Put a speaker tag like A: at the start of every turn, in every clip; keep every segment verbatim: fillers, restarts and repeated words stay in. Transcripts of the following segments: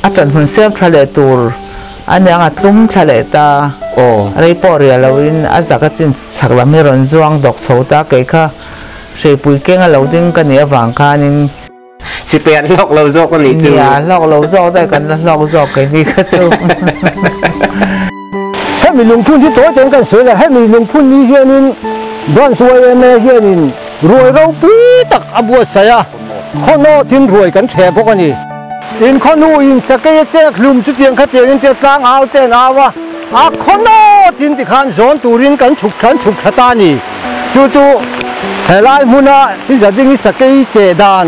A: อาจารย์หุ่นเสียบทะเลตูร์อันยังอัดลุ่มทะเลตา
B: โอ้
A: อะไรปอเรียเราอินอาศักจินสักลำให้ร้อนจวงดอกโสตาเกยค่ะเสียปุยเก่งเราดิ้งกันเนี่ยฝังคานิน
B: สิเตียนลอกเราโจกันนี่จู
A: เนี่ยลอกเราโจได้กันลอกโจกันนี่ก็จู
C: ให้มีลุงพุ่นที่โตเต็มกันเสือเลยให้มีลุงพุ่นนี้เฮียนินบ้านสวยแม่เฮียนินรวยเราปีตักอบัวเสียคนโน้ทิ้งรวยกันแถบพวกนี้อินคนนู้อินสเกยเจ๊กลุมจุดเตียงขัดเตียงอินเตียงกลางเอาเต้นเอาวะอาคนโน้ทิ้งที่ขันสอนตูรินกันฉุกขันฉุกขตานี่จู่ๆเฮลัยมุนาที่จะดิ้งสเกยเจดาน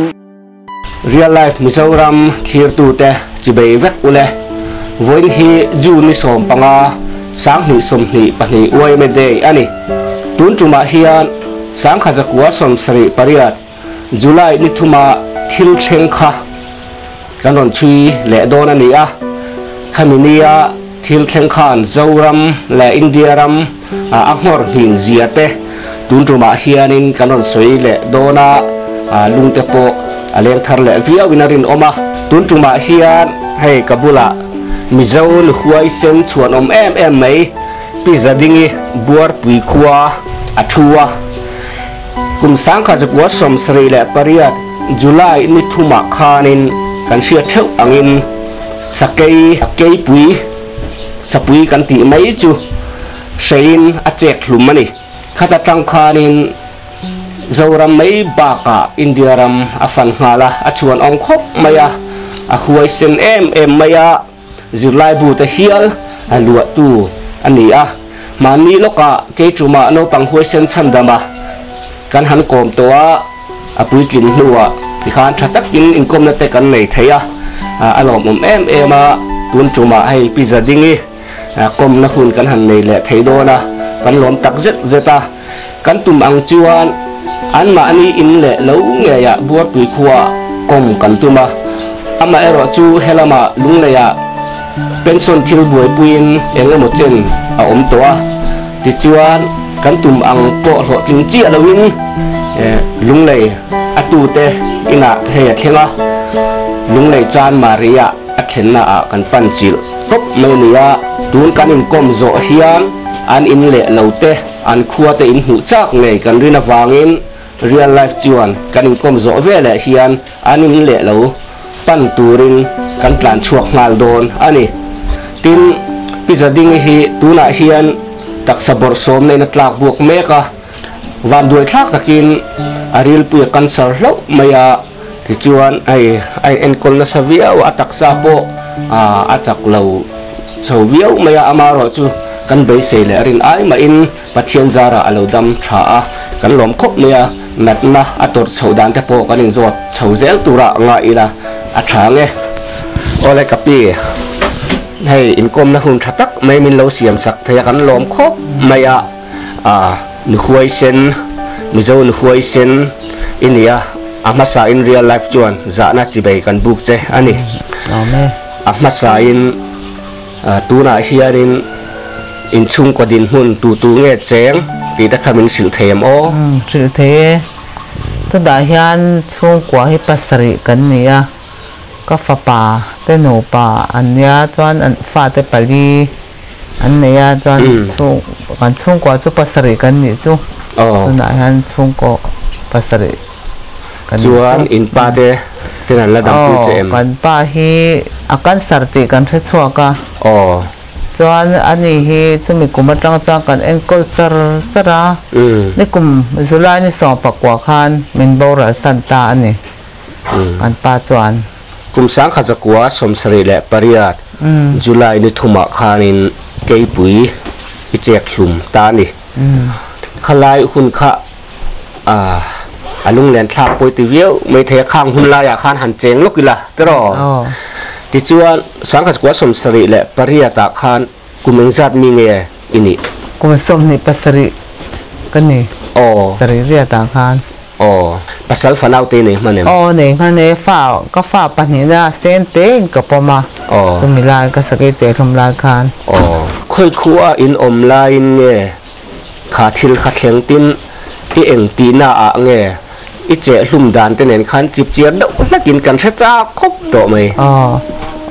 B: real life มิโซรัมทีร์ตูเตจิเบย์เวกอุเลวันที่จูนิสมปังอาสังหิสมหิปนิอวยเมเดย์อันนี้ตุนจุมาฮิอันสังขจักวัสมสริปริยัตจุลัยนิทุมาทิลเชงค่ะกันนนชีเละโดนันนี่อ่ะขมินียทิลเชงขันเจารัมและอินเดียรัมอักมอร์หินเจียเตตุนจุมาฮิอันินกันนนสวยเละโดนาลุงเตโปอเลียงทาร์เล่วิอาวินารินอมาตุนจุมาฮิอันให้กับบุละมิเจ้าหนุ่ยเซนชวนอมเอ็มเอ็มไหมพิจารณาบัวปุยขัวอัฐัวกุมสังขจักวัสมสรีและปริยัตจุลัยนิทุมาคานินกันเชื่อเท่าอังินสเกยเกยปุยสปุยกันตีไม่จูเชินอาเจกหลุมมันนี่ข้าตจังคานินเจ้ารัมไม่บากะอินเดียรัมอัฟันฮาละอัชวนองคบมายาอัขวยเซนเอ็มเอ็มมายาจุลัยบูตะเฮียลอันลัวตูอันนี้อ่ะมานี่ลูกอะเกจูมาโนปังหวยเซนชันดามากันหันกลมตัวอปุยจินหัวที่ขานชัดตักอินอินกลมนั่นแต่กันในไทยอ่ะอารมณ์เอ็มเอ็มมาตุนจูมาให้พิจารณากลมนักหุ่นกันหันในแหละไทยโดนะกันล้อมตักเจ็ดเจตากันตุ่มอังจวนอันมาอันนี้อินแหละแล้วเงียบัวปุยขัวกลมกันตุ่มอามาเอรอจูเฮลามาลุงเลยเป็นส่วนที่บวยปุยนเองละหมดเจนอาอมตัวติจวนกันตุ่มอังโปะหดจริงจีละวินลุงเลยอตูเตอินะเฮียเทงะลุงเลยจานมาริยาอัดเห็นน่ะกันปันจิลทบเมเนียตูนกันอินกอมโซเฮียนอันอินเละเหลาเตอันขัวเตอินหูจักไงกันรินาวางิน real life จวนกันอินกอมโซเวเละเฮียนอันอินเละเหลาปันตูรินกันกลั่นชวกงาลโดนอันนี้ตินพิจารณาฮีตูน่าเฮียนตักสบอร์สมในนัดลากบวกเมกะวันด้วยทักตะกินอาริลปุยกันสารลมายาที่จวนไอไอเอ็นคนนัสวิวอัตักซาโปอาอัจักเหลาสวิวมายาอามารอจูกันเบสเลรินไอมาอินปัทเทียนซาระเหลาดำชากันหลอมคบมายาแมตนะอัตรชาวดันเทโปกันอินจวดชาวเซลตุระง่ายละอัชางเงโอเลกับปีให้อินคมนะคุณชัตักไม่มีเราเสียมสักทยกันหลอมคบมายาอ่านุขวยเซนมิโซนุขวยเซนอินเดียอามาสาอิน real life จวนจานาจิเบกันบุกเจอันนี้อามาสาอินตูน่าเฮียนินอินชุงกว่าดินหุ่นตูตูเงี้ยเจงตีตะขมินสิลเทมโอ
A: สิลเทตั้งแต่เฮียนชุงกว่าให้ปัสริกันเนี่ยก็ฟ้าป่าเตโนป่าอันเนี้ยจวนอันฟ้าเตปลีอันเนี้ยจวนชุงกันชุงกว่าจุปัสริกันนี่จุตั้งแต่เฮียนชุงกว่าปัสริ
B: จวนอินป้าเตเตนันละดับพูเจม
A: กันป้าฮีอาการสติกันเชื่อกันจวนอันนี้ฮีจะมีกลุ่มตั้งจ้างกันเอ็นก็จะจะระนี่กลุ่มสุรานี่สองปักกว่าคันมินโบราณสันตาอันนี้กันป้าจวน
B: กลุ่มสังขจักวัสมสรีและปริยัตจุลัยนิทุมาคานินเกยปุยอิเจกลุมตานี่ขลายหุ่นขะอ่าอาลุงเลียนทับปอยติวิวไม่เทข้างหุ่นลายอาคารหันเจงลูกกีฬาตรอที่จวนสังขจักวัสมสรีและปริยัตอาคารกุมเองจัดมีเงยอินี่
A: กุมสมนี่ปัสริกันนี่สรีเรียตอาคาร
B: อ๋อปัสสาวะนาวเตนี่มันเนี่ย
A: อ๋อเนี่ยมันเนี่ยฝ้าก็ฝ้าปันนี่นะเส้นเต็งกับปมาอ๋อก็มีลายก็สเกจเจทำลายคาน
B: อ๋อค่อยคัวอินอมลายเนี่ยขาทิลขาเขียงตินอีเอ็งตีน่าอ่ะเนี่ยอีเจลุ่มดานเตนเห็นคันจิบเจียดนักกินกันช้าๆครบโตไหม
A: อ๋อ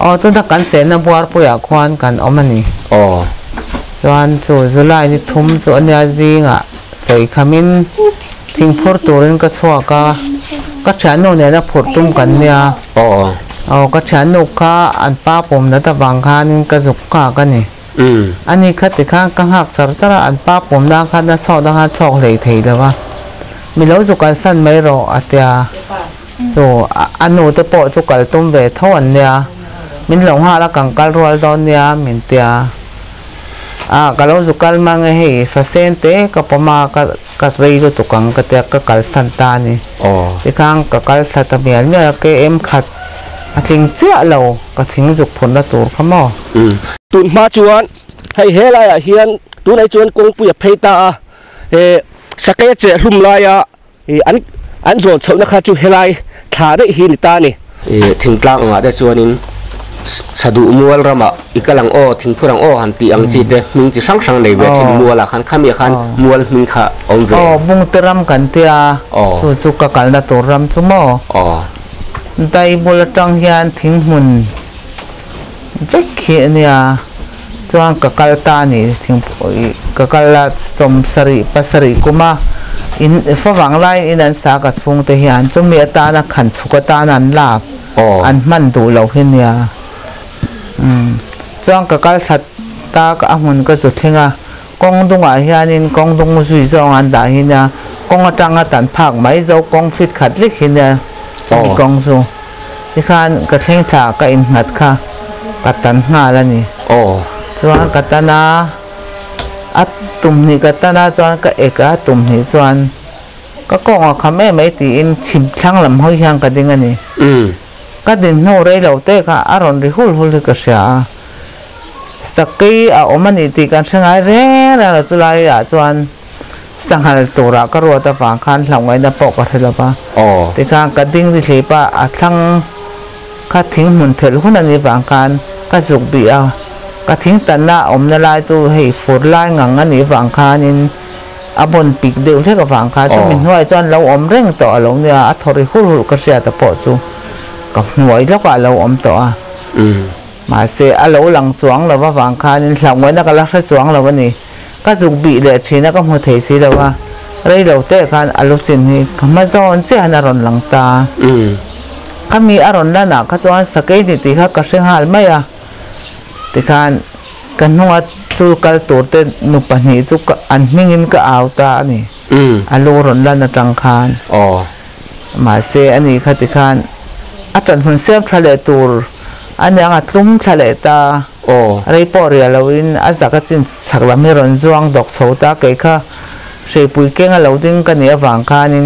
A: อ๋อตัวนักการเสนาบัวปุยอาควานกันเอามันนี่
B: อ๋อ
A: จวนจู่จุไลนี่ทุ่มจวนยาจีงอ่ะใจขมิ้นทิ้งพอร์ตัวนั้นก็ชัวก็ก็ฉันโน่นเนี่ยนะพอร์ตุ้มกันเนี่ย
B: อ๋อ
A: อ๋อก็ฉันนุกข้าอันป้าผมนะแต่บางคันก็จุกข้ากันนี่
B: อืม
A: อันนี้คัดติข้างกังหักสารสารอันป้าผมดังคันนั้นสอดังคันชอกเลยทีเดียวว่ามีแล้วจุกันสั้นไม่รออัตยาจู่อันนู้นแต่ปอจุกันตุ้มเวทเท่าอันเนี่ยมินหลงหาละกังกัลรัวตอนเนี่ยมินเตียอ่ากัลจุกันมังเฮ้ฟาเซนเต้กับปมากับกับเรื่องตุกังกับเตียกับกัลสันตานี่
B: อ๋อ
A: ที่ข้างกับกัลสัตเมียเนี่ยเกเอ็มขัดทิ้งเจ้าเราก็ทิ้งจุกผลละตัวขม้อ
B: อืมตุนมาจวนให้เฮลายเฮียนตุนไอจวนกงปุยเพตาเอสเกจรุมลายอ่ะอันอันจวนชาวนักจูเฮลายขาได้หินตานี่เอทิ้งกลางอ่ะแต่จวนนี้สะดุมัวระมาอีกหลังโอทิ้งผู้หลังโอหันตีอังสีเดมิงจะสังสังในเวทิ้งมัวละขันข้ามีขันมัวมิงขาอมเว
A: อ๋อบุงเตรำกันเตียจู่จุกกันละตัวรำจุโม่
B: อ๋อ
A: ได้บุลจังยานทิ้งหุ่นจะเขียนเนี่ยจวนกกัลตานี่ทิ้งกกัลละสมสริปัสริกุมาอินฝรั่งไล่อินันสากัสฟงเทียนจุมีตานักขันสุกตานันลาบอันมันดูเราเห็นเนี่ยอืมจวนกกัลสัตตากับหุ่นก็สุดทิ้งอ่ะกองตุงอาเฮียนินกองตุงสุยจงอันดาเห็นเนี่ยกองจังอัตันภาคไม่เจ้ากองฟิตขัดเล็กเห็นเนี่ยที่กองสูที่ข้านกระเทงถาก็อินหัดค่ะกัดตันหน้าแล้วนี่
B: โอ้
A: จวนกัดตันาอัดตุ่มนี่กัดตันาจวนก็เอกอัดตุ่มนี่จวนก็กองอ่ะค่ะแม่ไม่ตีอินชิมช่างลำห้อยช่างกันดิ้งอันนี้
B: อืม
A: ก็ดินโน่เรเราเตะค่ะอารมณ์ริหุลหุลก็เสียสักกี่อ่ะอมันอีตีกันเสียงอะไรแล้วจุลัยอ่ะจวนสังหารตัวเราก็รัวแต่ฝังคันหลังไว้ในปกก็เท่าป่ะที่ข้างกระดิ่งที่สีป่ะอัดทั้งก็ทิ้งหมุนเถิดคนนั้นในฝังคันก็สุกเบียก็ทิ้งตันหน้าอมในลายตัวให้ฝนลายงังอันนี้ฝังคันนี่อบนปีกเดียวเท่ากับฝังคันจะมีหน่วยจนเราอมเร่งต่อลงเนี่ยอัดทริหุลหุลก็เสียแต่ปอดจูกับหน่วยแล้วก็เราอมต่อมาเสียเราหลังจวงเราว่าฝังคันนี่หลังไว้นักลักษณ์จวงเราวันนี้ก็จุกบีเลยทีนั้นก็หัวเทสีแล้วว่าเรื่องเราเตะกันอารมณ์สินี่ก็มาซ้อนเจ้าอารมณ์หลังตาก็มีอารมณ์ด้านหนักก็จะสเกตติเขาก็เสียหายไม่อะติการกันหัวจูกัลตัวเต้นนุปนิจูกอันมิ่งก็เอาตานี่อารมณ์ด้านจังคานมาเสียอันนี้ขติการอาจารย์หุ่นเสียบทะเลตูร์อันยังอัดลุ่มทะเลตา
B: โอ้
A: ไรปอเรียเราอินอาศักจินสักลำให้ร้อนจวงดอกโสตาเกยค่ะเสปุยเก่งเราดิ้งกันเนี่ยฝังคานิน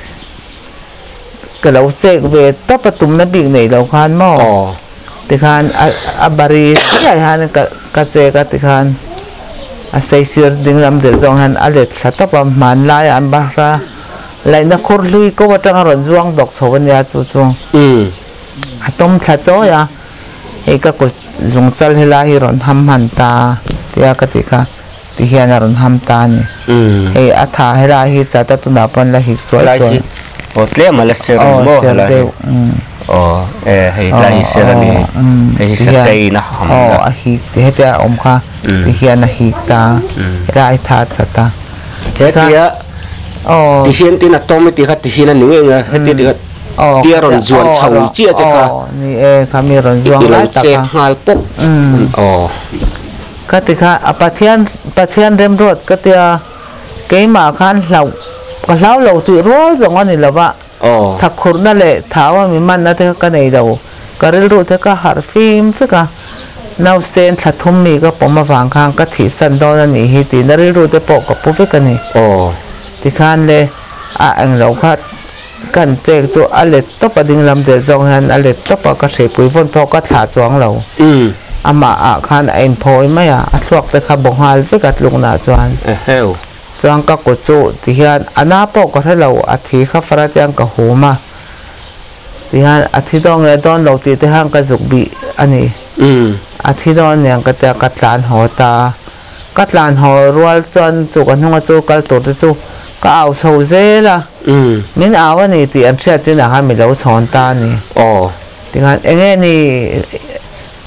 A: ก็เราเจกเวทตบประตูนับบิกเนี่ยเราคานหม้อติคานอับบารีใหญ่ฮันก็ก็เจกติคานอาศัยเสือดิ้งลำเดือดจงฮันอเล็ดสัตว์ประมาณลายอันบาระลายนักขลุยก็ว่าจังร้อนจวงดอกโสวันยาจู่จง
B: อืม
A: ต้มชัดจ้อยอ่ะเอกก็จงจัลให้ลายร้อนทำหันตาที่อากติกาที่เฮียนร้อนทำตานี่เอออัฐาให้ลายจัดตุนาปันลายสวยสวย
B: โอ้เลี้ยมาเลเซียร์โม่ลายอ๋อเออให้ลายเซร์นี่ให้สเกย์นะ
A: อ๋อฮิที่เฮียอมค่ะที่เฮียนะฮิตาลายทัดสัตตา
B: เฮียที่อ๋อที่เฮียนที่นัดต้มไม่ที่ขัดที่เฮียนนี่เองเฮียที่เตี้ยร้อนจวนชาวเจี๊ยจะค่ะ
A: นี่เอคำมีร้อนจวน
B: ไล่ตาหาปุ๊บ
A: อืม
B: อ๋อ
A: ก็ติค่ะอปัทยันปัทยันเริ่มรวดก็เตียเกี่ยมาคันเราก็เล่าเราตื่นรู้จังวันนี้แล้วว่าถ้าคนนั่นแหละถามว่ามีมันนะเธอก็ในเราก็เรื่องรู้เธอก็หาฟิล์มสักน่าเซนถัดทุ่มมีก็ผมมาฟังข้างก็ถีสันโดนนี่ฮิตินั่นเรื่องรู้แต่ปกกับปุ๊บกันนี่ติคันเลยอ่ะเองเราก็กันเจกตัวอเล็ดต้องประดิษฐ์ลำเดือดจงหันอเล็ดต้องประกาศปุ๋ยฝนพอก็ถาจวงเรา
B: อืม
A: อามาอาคารเอ็นพอยไม่อ่ะทวกไปขับบงฮาลไปกัดลงหน้าจวน
B: เออเฮล
A: จวงก็กดจูที่ฮันอันน่าปกก็ให้เราอาทิตย์ข้าฟรัดยังกับหัวมาที่ฮันอาทิตย์ตอนเงินตอนเราตีที่ห้างกระจุกบีอันนี้
B: อืม
A: อาทิตย์ตอนเนี่ยก็จะกัดลานหอตากัดลานหอรัวจนจุกันทั้งจูกัดตัวจูก็เอาโชว์เซ่ละมิ้นเอาว่านี่ตีอันเชื่อจีน่ะฮะไม่รู้สอนตานี่
B: อ๋อ
A: ที่ฮันเองนี่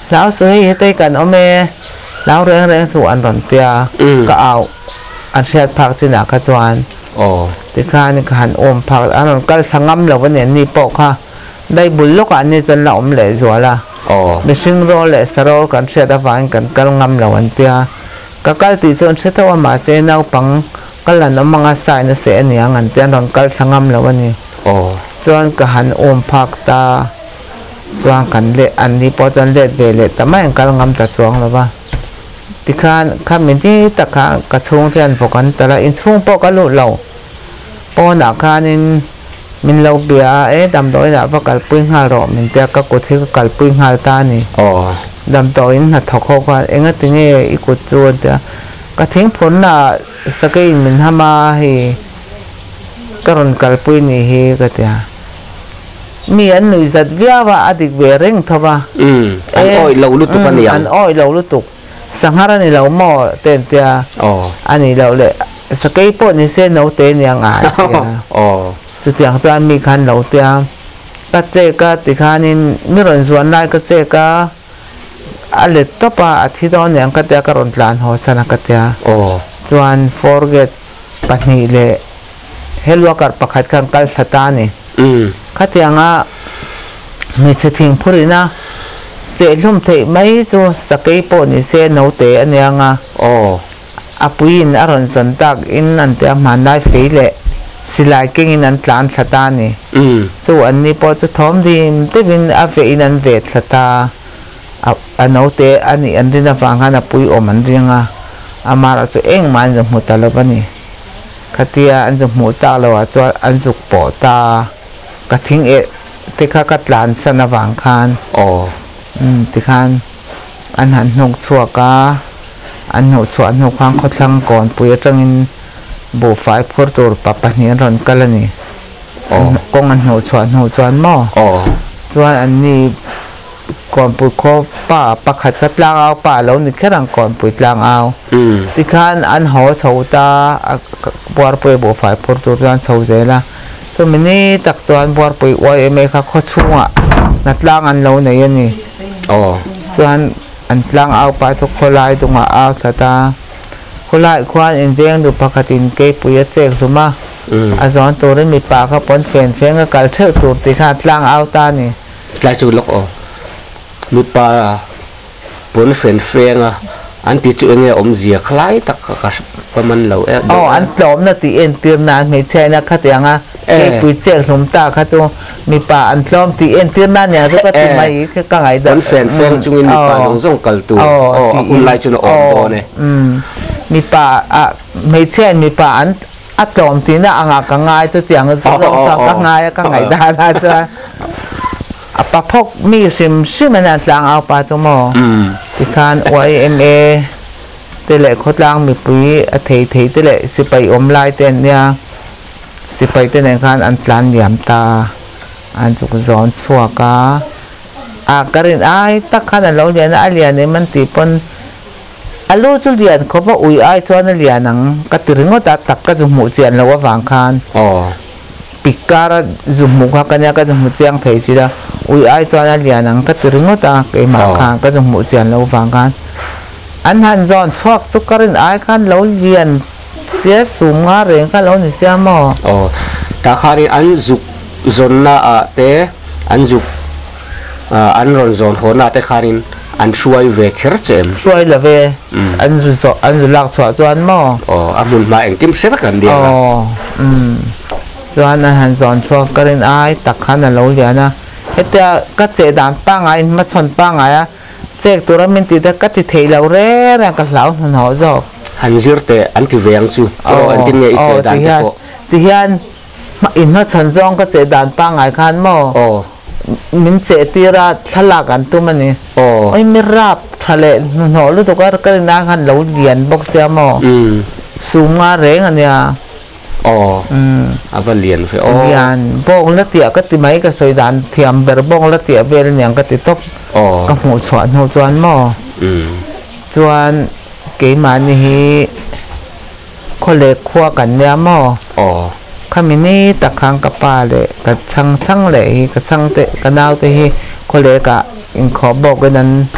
A: lão sưởi tây cần ôm mẹ lão rèn rèn sụn ăn rộn tiaก็เอาอันเชียดผักจีน่ากระจวนที่ข้านี่ก็หันอมผักอันนั้นก็สังงำเราวันนี้นี่ปอกค่ะได้บุญลูกอันนี้จนเราอมเหล่จัวละไม่ซึ่งรอเหล่สโลกันเชียดฟังกันก็งำเราวันเดียก็ก็ตีจนเชื่อตัวมาเสียนาปังก็หลังน้ำมังอาศัยนั่นเสียเนี่ยงันเตียนรอนก็สังงำเราวันนี้จนก็หันอมผักตาจวนกันเละอันนี้พอจนเละเบลเละแต่ไม่ก็งำแต่จวงแล้วว่าที่ข้าข้ามีที่ตะขากระชงเทียนพวกกันแต่ละอินช่วงพวกก็หลุดเราพอหนักข้านี่มินเราเบียเอ๊ะดำต่อยหนักพวกกันปืนหาหรอมินเดียก็กดที่ก็กันปืนหาตานี่ดำต่อยหัดถกข้อกันเองก็ถึงเอ้อีกดจวนเดียก็ทิ้งผลน่ะสักอินมินทำมาให้ก็รอนกันปืนนี่เฮก็เดียมีอันหนึ่งจัดเวียว่าอดีตเวริงทว่า
B: อืมอันอ้อยเราลุตุกันเนี่ย
A: อันอ้อยเราลุตุกสังหารนี่เราหม้อเต็นเตียอันนี้เราเลยสเกย์ปอนี่เส้นเราเต็นยังไงจุดอย่างจะมีคันเราเตียก็เจก็ติคานี่มีรอนส่วนได้ก็เจก็อะไรต่อไปอาทิตย์ตอนนี้ก็เตียก็รอนหลานหัวสนักเตียจวน forget ปัจจุบันเลยเฮลวากัดประคัดกันกัลสตานี่ก็เตียงอ่ะมีเชิงพูดนะเจ้าลุ่มเทไม่จูสเกย์ปอนี่เส้นเอาเตะอันยังอ่ะอาปุยนอารมณ์สันตักอินนั่นเตะมันได้ฟีเล่สิลายกิ่งนั่นหลานสตานี่จูอันนี้พอจะทอมดีเตวินอาเฟนันเวทสตาอันเอาเตะอันนี้อันที่น่าฟังกันอาปุยอมันเรียงอ่ะอามาเราจะเอ็งมันจะหัวตาเราปะนี่คดีอันจะหัวตาเราอ่ะตัวอันสุกปอตากระทิ้งเอที่ข้ากัดหลานสนวังคานอืมที่คันอันหันหกชัวกาอันหกชัวอันหกครั้งเขาช่างก่อนปุยจังอินบุไฟพูดตัวปะปะนี้ร้อนกันแล้วนี่กงอันหกชัวหกชัวหม้อชัวอันนี้ก่อนปุยเขาป่าปะขัดกัดลางเอาป่าแล้วนี่แค่รังก่อนปุยลางเอาที่คันอันหัวเสาตาบัวปุยบุไฟพูดตัวร้อนเสาใจละส่วนนี้ตักตัวบัวปุยว่าเอเมค่ะเขาช่วงนัดล่างอันเราในยันนี่ส่วนอันล่างเอาไปทุกคนไล่ตรงมาเอาสตาคนไล่ควานอินเดียงดูปกติเก็บปุยเจกถูกไหมอาจารย์ตัวนี้มีปากเขาปนเฟนเฟนก็การเชื่อตัวติดขาดล่างเอาตานี่
B: ลายสุดล็อกอ๋อมีปากปนเฟนเฟนอ่ะอันที่จุดเงี้ยอมเสียคล้ายตักกระชับประมาณเราเอ๊ะ
A: อ๋ออันหลอมน่ะตีเอ็นเตรียมนานไม่ใช่นะข้าแต่ยังอ่ะเก็บปุยเจกสมตาข้าจูมีป่าอันล้อมตีเอ็นเตรียมนานเนี่ยก็ตีไม่คือกังไง
B: เดินแฟนแฟนจุงอินมีป่าสงสงกัลตัวอ๋อคุณไล่จุนออกตัวเนี่ย
A: มีป่าอ่ะไม่ใช่มีป่าอันอัดล้อมตีน่ะอ่างกังไงจะเสียงสงสงกังไงกังไงได้นะจ๊ะอ่ะปะพกมีซิมชื่อมันอันล้างเอาป่าจมอที่คานโอเอ็มเอเตเล่ขดล้างมีปุ๋ยเทเทเตเล่สิไปอมลายเต้นเนี่ยสิไปเต้นในคานอันหลานเหลี่ยมตาอันจุกจอนชัวกาอาการินไอตักขันเราเรียนอาเรียนเนี่ยมันตีปนอาลูจุเรียนเขาบอกอุ้ยไอชวนเรียนหนังกระตือรือตักตักก็จะหมู่เจียนเราว่าฝังคานปิการะจุหมู่ข้ากันยาก็จะหมู่เจียงเทสิละอุ้ยไอชวนเรียนหนังกระตือรือตักเอมาคานก็จะหมู่เจียนเราฝังคานอันหันจอนชัวจุการินไอขันเราเรียนเสียสูงงาเร่งขันเราเนี่ยเสียหม้อ
B: อ๋อตาคาริอันจุจนน่าเตะอันจุอันรอนจนหัวน่าเตะคารินอันช่วยเวกเรเจม
A: ช่วยละเวอันจุสอันจุลักสวจวนหม้อ
B: อ๋ออามุนมาเองกิมเสกกันเดียว
A: อ๋ออืมจวนอาหารจอนชัวกระเด็นไอตักขันนั่นเราเรียนนะเฮ้ยแต่ก็เจดานปังไอมาชนปังไออะเจกตัวเราไม่ติดแต่ก็ติดเทเราเร่แรงกับเราหันหัวจอก
B: หันซิร์เตอันที่เวียงซูอ๋ออันที่เนี่ยอีเจดานที่พอ
A: ที่ยันมาอินมาชนจองก็เจดานปังไอขันหม้ออ๋อมินเจตีราทลากันตัวมันนี่อ๋อไอ้ไม่รับทะเลหัวรู้ตัวก็ก็น่าขันเราเรียนบอกเสียหม้ออืมสูงมาเร่งอันเนี้ย
B: อ๋ออืมอาว่าเรียนเฟอ
A: เรียนบองละเตียก็ติไม่ก็สวยดานเทียมเบอร์บองละเตียเบอร์เนี่ยก็ติดตบอ๋อก็หัวชวนหัวจวนหม้ออืมจวนเกี่ยมานี่คนเล็กขั้วกันเนี่ยหม้ออ๋อข้ามินี่ตะคังกับปลาเลยกับช่างช่างเลยกับช่างเตะกับนาวเตะคนเล็กอะอินขอบอกกันนั้น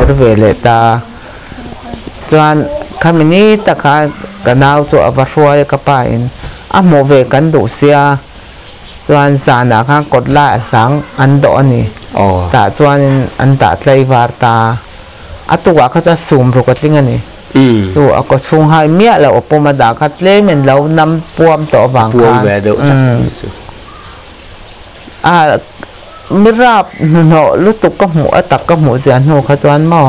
A: เวเลตาจวนคำนี้ตะขากันดาวตัวอวารวยกับไปอ่ะโมเวกันดูเสียจวนสารข้างกดไล่สังอันโดนี่แต่จวนอันตัดไลวาร์ตาอ่ะตัวเขาจะสูมปกติงั้นนี่ตัวก็ช่วงให้เมียเราอุปมาดาคัดเล่เหมือนเรานำปวมต่อบางครั้งอ่าไม่รับเนาะลุตุกก็หัวตักก็หัวเสียนหัวขจรหม้อ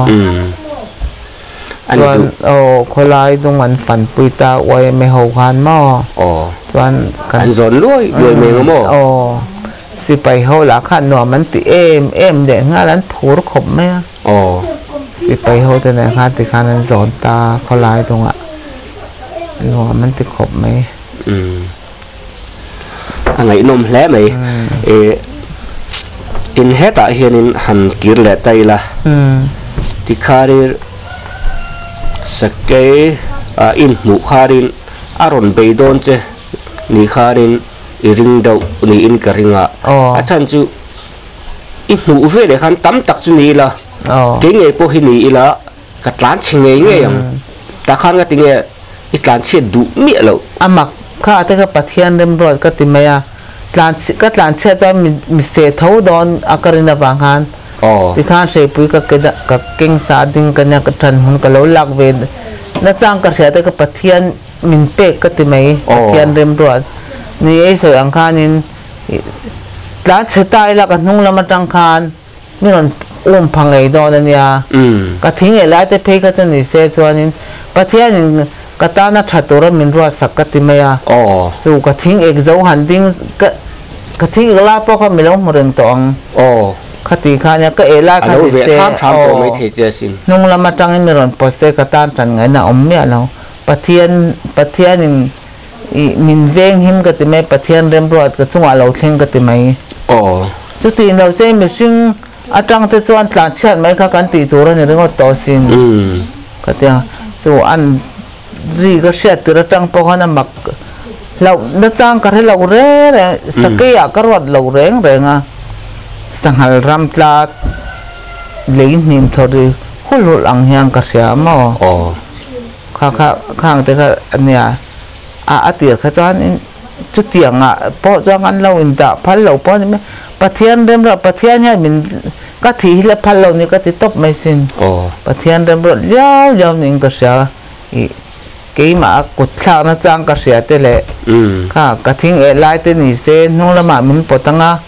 A: ส่วนโอ้คนร้ายตรงวันฝันปุยตาไว้ไม่หกพันหม้อส่วน
B: อันสนด้วยด้วยเมงหม้อ
A: โอ้สิไปเขาหลักขันหน่อมันติเอ็มเอ็มเด็กงานนั้นผูรขมไหมอ๋อสิไปเขาแต่ไหนคะติการนั้นสอนตาคนร้ายตรงอ่ะหน่อมันติขมไหม
B: อืมอะไรนมแล้วไหมเออินเฮตาเฮียนินหันกิร์เลตัยละที่คาริสเกย์อินหมู่คารินอารอนไปโดนเจนี่คารินอิริงดาวนี่อินกริงอ่ะอาจารย์จูอินหมู่เวเลขันตั้มตักจุนี่ละเก่งไอ้พวกนี้ละกัดล้านเชงเงี้ยยังแต่ขันก็ติงเงี้ยอีกล้านเชียดูเมียเรา
A: อามักข้าแต่ก็ปะเทียนเริ่มรอดก็ติมายาหลานก็หลานเชื่อว่ามีมีเศษเท่าดอนอาการในบางครั้งที่ข้าเสพปุ๋ยก็เกิดกับเก่งสาดิงกันเนี่ยก็ทันหุ่นก็เล่าลักเวรนั่นจ้างก็เสียแต่ก็ปะเทียนมินเป๊กก็ติไม่ปะเทียนเริ่มรอดนี่ไอ้ส่วนอังคารนี่หลานเชื่อตายแล้วก็นุ่งละมาตังคารนี่มันอุ้มพังไอ้ดอนเนี่ยก็ทิ้งไอ้หลานแต่เพ่ก็จะหนีเสียส่วนนี้ปะเทียนก็ตาหน้าถัดตัวเราเป็นรัวสักกติมายาสู่ก็ทิ้งเอกเจ้าหันดิ้งก็ก็ทิ้งอีกลาเพราะเขาไม่รู้มาเรื่องตองคติข้าเนี่ยก็เอล่าคติเจ้านุ่งละมาจังให้มีรอนปอเซกตานจันไงนะอมเนี่ยเราปะเทียนปะเทียนมินเวงหิมกติมายปะเทียนเริ่มรัวก็จังหวะเราเข่งกติมายจุดที่เราเจมิซึ่งอาจารย์จะชวนหลานเชื่อไหมเขาการตีตัวเราในเรื่องของต่อสินก็เดียวจู่อันจีก็เชื่อตัวเราจังพอเขานำมักเราเนื้อจังก็ให้เราเร่เร่สักกี่ก็รอดเราเร่งเร่งอ่ะสังหารรำตลาดเลี้ยงนิ่มทอดีหุ่นหลุดอังยังก็เสียมั้งข้าข้าข้างแต่ก็อันเนี้ยอาอาเตียข้าจวนจุดเตียงอ่ะเพราะจังอันเราอินตาพันเราเพราะนี่ไหมปะเทียนเริ่มเราปะเทียนเนี่ยมันก็ทีละพันเรานี่ก็ติดตบไม่สิ้นปะเทียนเริ่มเรายาวยาวนี่ก็เสียอีกี่มากุดข้าวน่าจังก็เสียแต่เลยค่ะก็ทิ้งเอไลน์ตัวนี้เส้นน้องละมามันปวดตั้งอ่ะ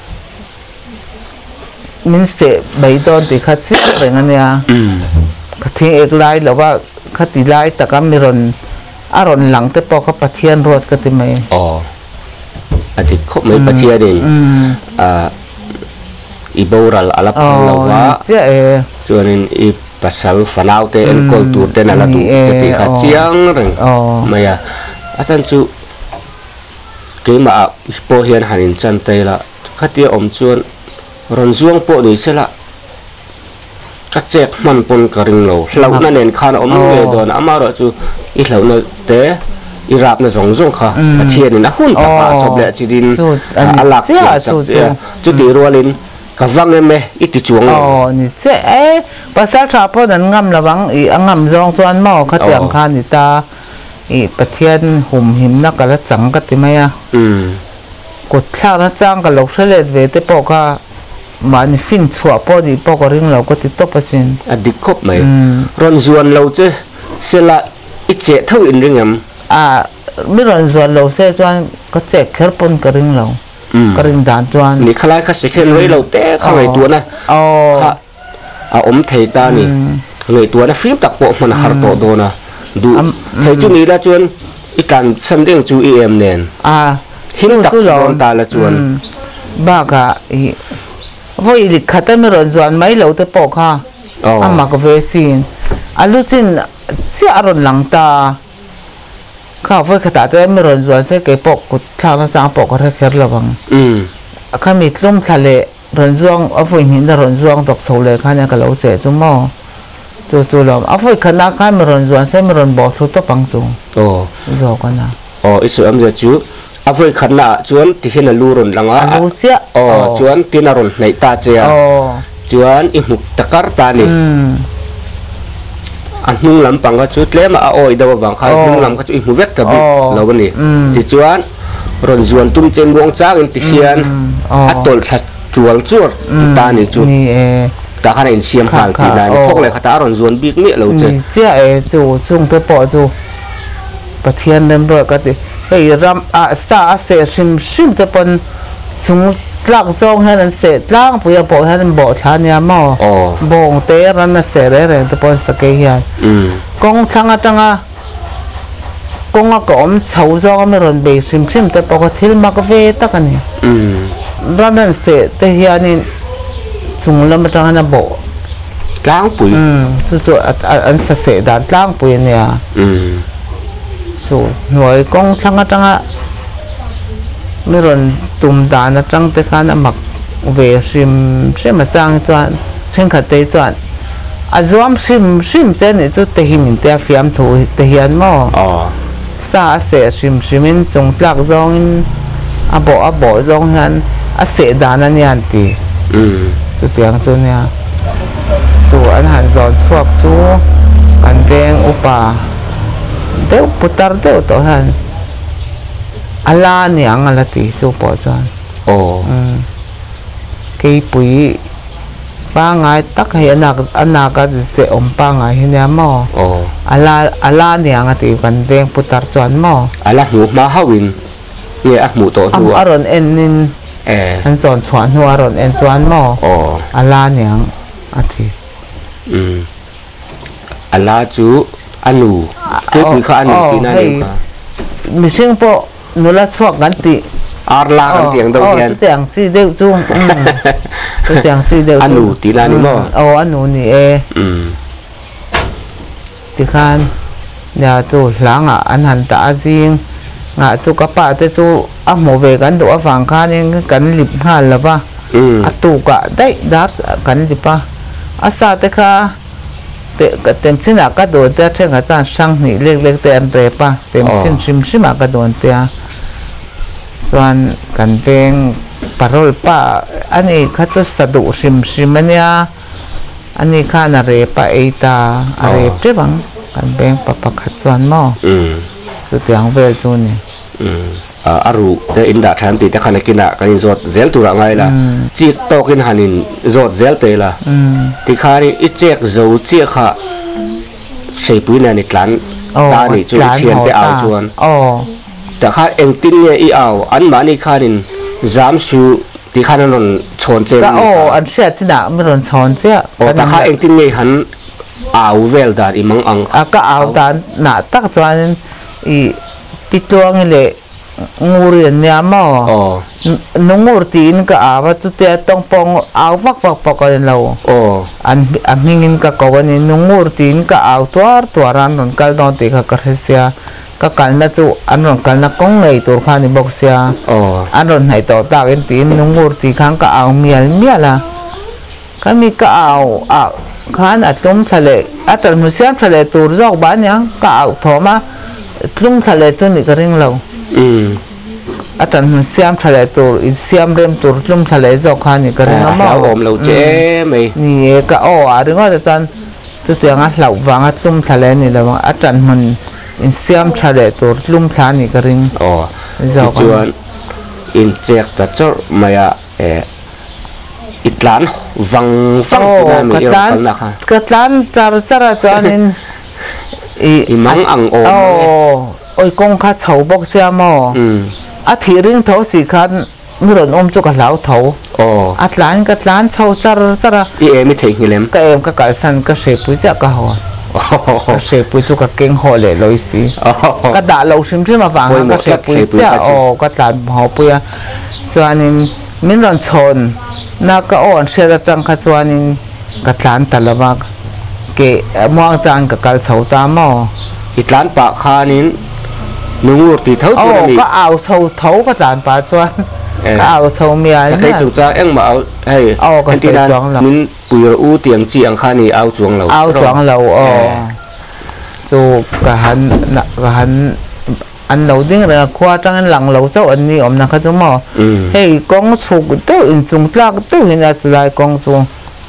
A: มันเสะใบตอนที่ขัดซิอะไรเงี้ยก็ทิ้งเอกไลน์หรือว่าขัดตีไลน์แต่ก็ไม่รอนอารมณ์หลังแต่พอเขาปะเทียนรถก็ติไม่อ๋อ
B: อาทิตย์เขาไม่ปะเทียนดินอ่าอีโบราลอะไรพอเราว่าจวนอีpasal fanau te en kultur te nala tu jadi khaciang reng maya acan chu ke ma po hian hanin chan te la khatia om chuan ron zuang po ni sela ka chek man pon karing lo hlau na nen khan om nge don amaro chu i hlau na te i rap na zong zong kha pathian ni na hun ta pa chob le chidin alak ya sak chu ti rualinก็ฟังเลยไหมอีติจวง
A: อ๋อนี่เจ๊เอ๊ะภาษาชาวพนั้นงำระวังอีงำจองส่วนหม้อขัดอย่างคานิตาอีประเทศหุ่มหิมนักกระสังกัติไหมอ่ะกดช่างนักจ้างกับหลอกเฉลี่ยเวทีปอกก็มันฟินชัวพอดีปอกก็ริ่งเราก็ติดต่อประสิน
B: อดีตครบไหมรอนส่วนเราจะเสละอีเจ๊เท่าอินเรื่อง
A: อ่าไม่รอนส่วนเราเสียจวนก็เจ๊แค่ปนกระริ่งเรากระดิ่งด่านจวน
B: นี่คล้ายๆสิเคนไว้เราแต่ข้างในตัวนะค่ะอาอมเทตานี่ในตัวนะฟิล์มตักโปมันหาร์โตโดนะดูเทจุนี้ละจวนอีการสันเดียงจูเอ็มเนนอ่าหินตักโดนตาละจวน
A: บ้ากะอีพออีลิขัดแต่ไม่รอนจวนไม่เหลาแต่ปอกค่ะอามักเวสินอาลูจินเสียอารมณ์หลังตาข้าวไฟขตาแต่ไม่รอนจวนเสกปอกกุดชาวนาจางปอกก็แค่ระวังอืมข้ามีลุ่มทะเลรอนจวงเอาไฟหินแต่รอนจวงตกโซเลยข้าเนี่ยก็เราเจจุ่มหม้อจู่จู่เราเอาไฟขนาดข้าไม่รอนจวนเสไม่รอนบอกทุกตัวปังจุงโอ้รอกันนะ
B: อ๋ออิสุอัมจะจู่เอาไฟขนาดจวนที่เห็นลูรอนหลังอ่ะลูเจ้าอ๋อจวนที่นารอนในตาเจ้า chuan i muk takar ta ni an hung lam pang ka chu tlema a oi daw wang kha hung lam ka chu i mu vek ka bi lo ni ti chuan ron zuan tum chen buang chang in ti hian a tol thla chual chur ta ni chu
A: ni e
B: ta khan in siam hal ti na ni thok le kha ta ron zuan bik ni lo che
A: ni chia e chu chung te po chu pathian nem ro ka ti hei ram a sa a se sim sim te pon chung tlak zong han an se tlang puya po han bo than ya mo bong te ran na se re re te pon sa ke hian kong thanga tanga kong a ko om chau zong me ron be sim sim te po ko thil mak ve ta kan ni ran an se te hian in chung lam tanga na bo
B: tlang pui
A: chu chu an sa se dan tlang pui nia chu noi kong thanga tanga meron tum da na chang te khan amak ve sim sim a chang chuan thing kha te chuan a zuam sim sim chen ni chu te him in te fiam thu te hian mo sa se sim simin chung tlak zong in a bo a bo zong han a se da na nian ti chu tiang chu nia chu an han zon chuak chu kan veng upa deu putar deu to han ala niang ala ti chu po chuan
B: oh
A: ke pui pa ngai tak he anak anaka se om pa ngai hinia mo
B: oh
A: ala ala niang ati kan veng putar chuan mo
B: ala nu ma hawin ye a mu to nu
A: aron en nin
B: eh
A: an zon chuan nu aron en chuan mo
B: oh
A: ala niang ati
B: um ala chu anu ke ti kha anu ti na ni kha
A: mi sing po nula chuak kan ti
B: arla kan tiang do hian
A: chu tiang chi deu chu chu tiang chi deu
B: anu ti na ni mo
A: oh anu ni e
B: um
A: ti khan ya chu hlanga an han ta jing nga chu ka pa te chu a mo ve kan do awang khan in kan lip hal la ba a tu ka dai dar kan li pa asa te kha te ka tem china ka do te theng ka chan sang ni lek lek te an re pa tem chin sim sim ka don te a chuan kan veng parol pa ani kha chu sadu sim sim ania ani kha na re pa eita a re te bang kan veng pa pa kha chuan mo chu tiang vel chu ni
B: aru te inda tham ti te khana kina kan zot zel tura ngai la chi tokin hanin zot zel te la ti khari i chek zo chi kha sei pui na ni tlan ta ni chu thian te aw chuan
A: oh
B: ta kha eng tin nge i aw an ma ni khanin zam su ti khanan ron chon che
A: ka oh an sia china mi ron chon che
B: o ta kha eng tin nge han aw vel dan i mang ang
A: a ka aw dan na tak chuan i pituang le nguri nya mo
B: oh
A: nungur tin ka awa chu te tong pong aw vak vak pa ko lo
B: oh
A: an an hingin ka ko ni nungur tin ka aw twar twaran non kal don te ka ka sia ka kal na chu an ron kal na kong nei tur kha ni bok sia
B: oh
A: an ron hai to ta in tin nungur ti khang ka aw mial miala ka mi ka aw a khan atum thale atal musiam thale tur jok ba nya ka aw thoma tlung thale chu ni ka ring lo
B: um
A: atan siam thale tur in siam rem tur tlum thale zo khani ka ringa ma
B: om lo che mai
A: ni ka o a ringa tan tu tianga hlau wanga tlum thale ni lawa atan man in siam thale tur tlum thani ka ring
B: oh
A: zo
B: chuan in chek ta chor maya e itlan wang wang na mi ro kal na kha
A: ka tlan char chara chanin
B: i mang ang o
A: oi kong kha chho bok sia mo a thiring tho si khan mi ron om chu ka hlau tho
B: oh
A: atlan ka tlan chho char chara
B: i e mi thei hilem
A: ka em ka kal san ka se pu ja ka ho ka se pu chu ka keng ho le loi si ka da lo sim sim ma wang ka se pu ja o ka tlan ho pu ya chuanin min ron chon na ka on se da tang kha chuanin ka tlan talawa ke muang chang ka kal chho ta mo
B: itlan pa khanin nungur ti thau chu ni
A: ka aw chho thau ka tlan pa chuan ka aw chho mia
B: sa kai chu cha eng ma hei antina min puir u tiang chi ang khani aw chuang lo
A: aw chuang lo o chu ka han ka han an lo ding ra khwa tang an lang lo chau an ni om na kha chu mo hei kong chu te in chung tlak te hin at lai kong chu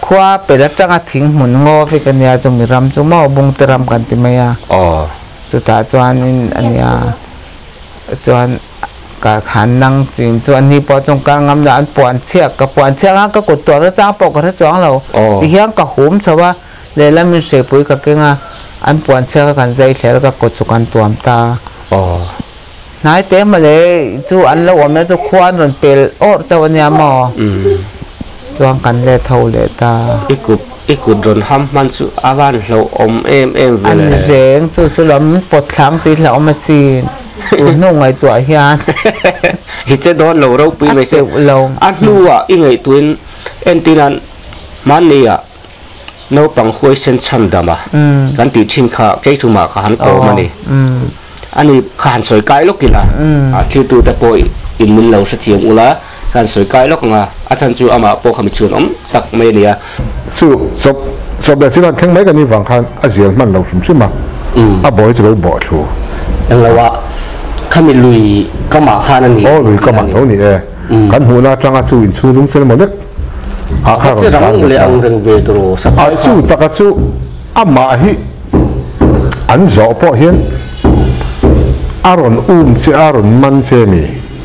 A: ขั้วไปแล้วจังทิ้งหมุนงอไปกันเนี่ยจงมีรำจงมาบุงเตรำกันติมายา
B: อ๋อ
A: สุดท้ายจวนนี่อันเนี้ยจวนกับขันนั่งจริงจวนนี้พอจงกลางงามด่านปวนเชือกกับปวนเชือกก็กดตัวแล้วจ้างปกกับจ้างเราที่เฮียงกับหุมใช่ว่าเลยแล้วมีเสียปุ๋ยกับเก่งอ่ะอันปวนเชือกกันใจแฉแล้วก็กดจุกันตัวตา
B: อ๋
A: อนายเต็มมาเลยจูอันแล้วว่าแม่จะคว้านรนเปลโอ้เจ้าวันยามอจวงกันเลยเท่าเลยตา
B: อีกุบอีกุดรนห้ำมันสุอาวันเราอมเอ็มเอ็ม
A: อันเสียงจูสุลมปวดหลังตีเราเอามาซีนตัวนุ่งไงตัวเฮียน
B: ฮิตจะโดนเราเราปีไม่เสียเราอันนู้อ่ะอีไงตัวเอ็นตีนั้นมันนี่อ่ะเราปังคุยเส้นชันดามากันติดชินขาเจ้าจุมาขันโตมันนี่อันนี้ขันสวยไกลลูกกินละที่ตัวแต่ปอยอินมินเราเสียงอุละขันสวยไกลลูกงาอาจารย์จูอามาปอขมิชวนอมตักไม่เนี่ย
C: สู้ศพศพแบบที่นั่นทั้งไม่กันนี่ฝังขันอาเซียนมันเราสมชื่อมาอ่ะบ่อยจะไปบ่อยทู
B: ยังไงวะข้ามีลุยก็มาข้านั่นนี่
C: โอ้ลุยก็มาเท่านี้เองกันหัวหน้าจังอาสู้อินสู้ลุงเส้นหมดเลย
B: อาข้าจะรังเลยอังเริงเวโตรสบาย
C: สู้ตะกัสู้อามาฮิอันจ่อพอเห็นอารอนอุ้มเสียอารอนมันเซมี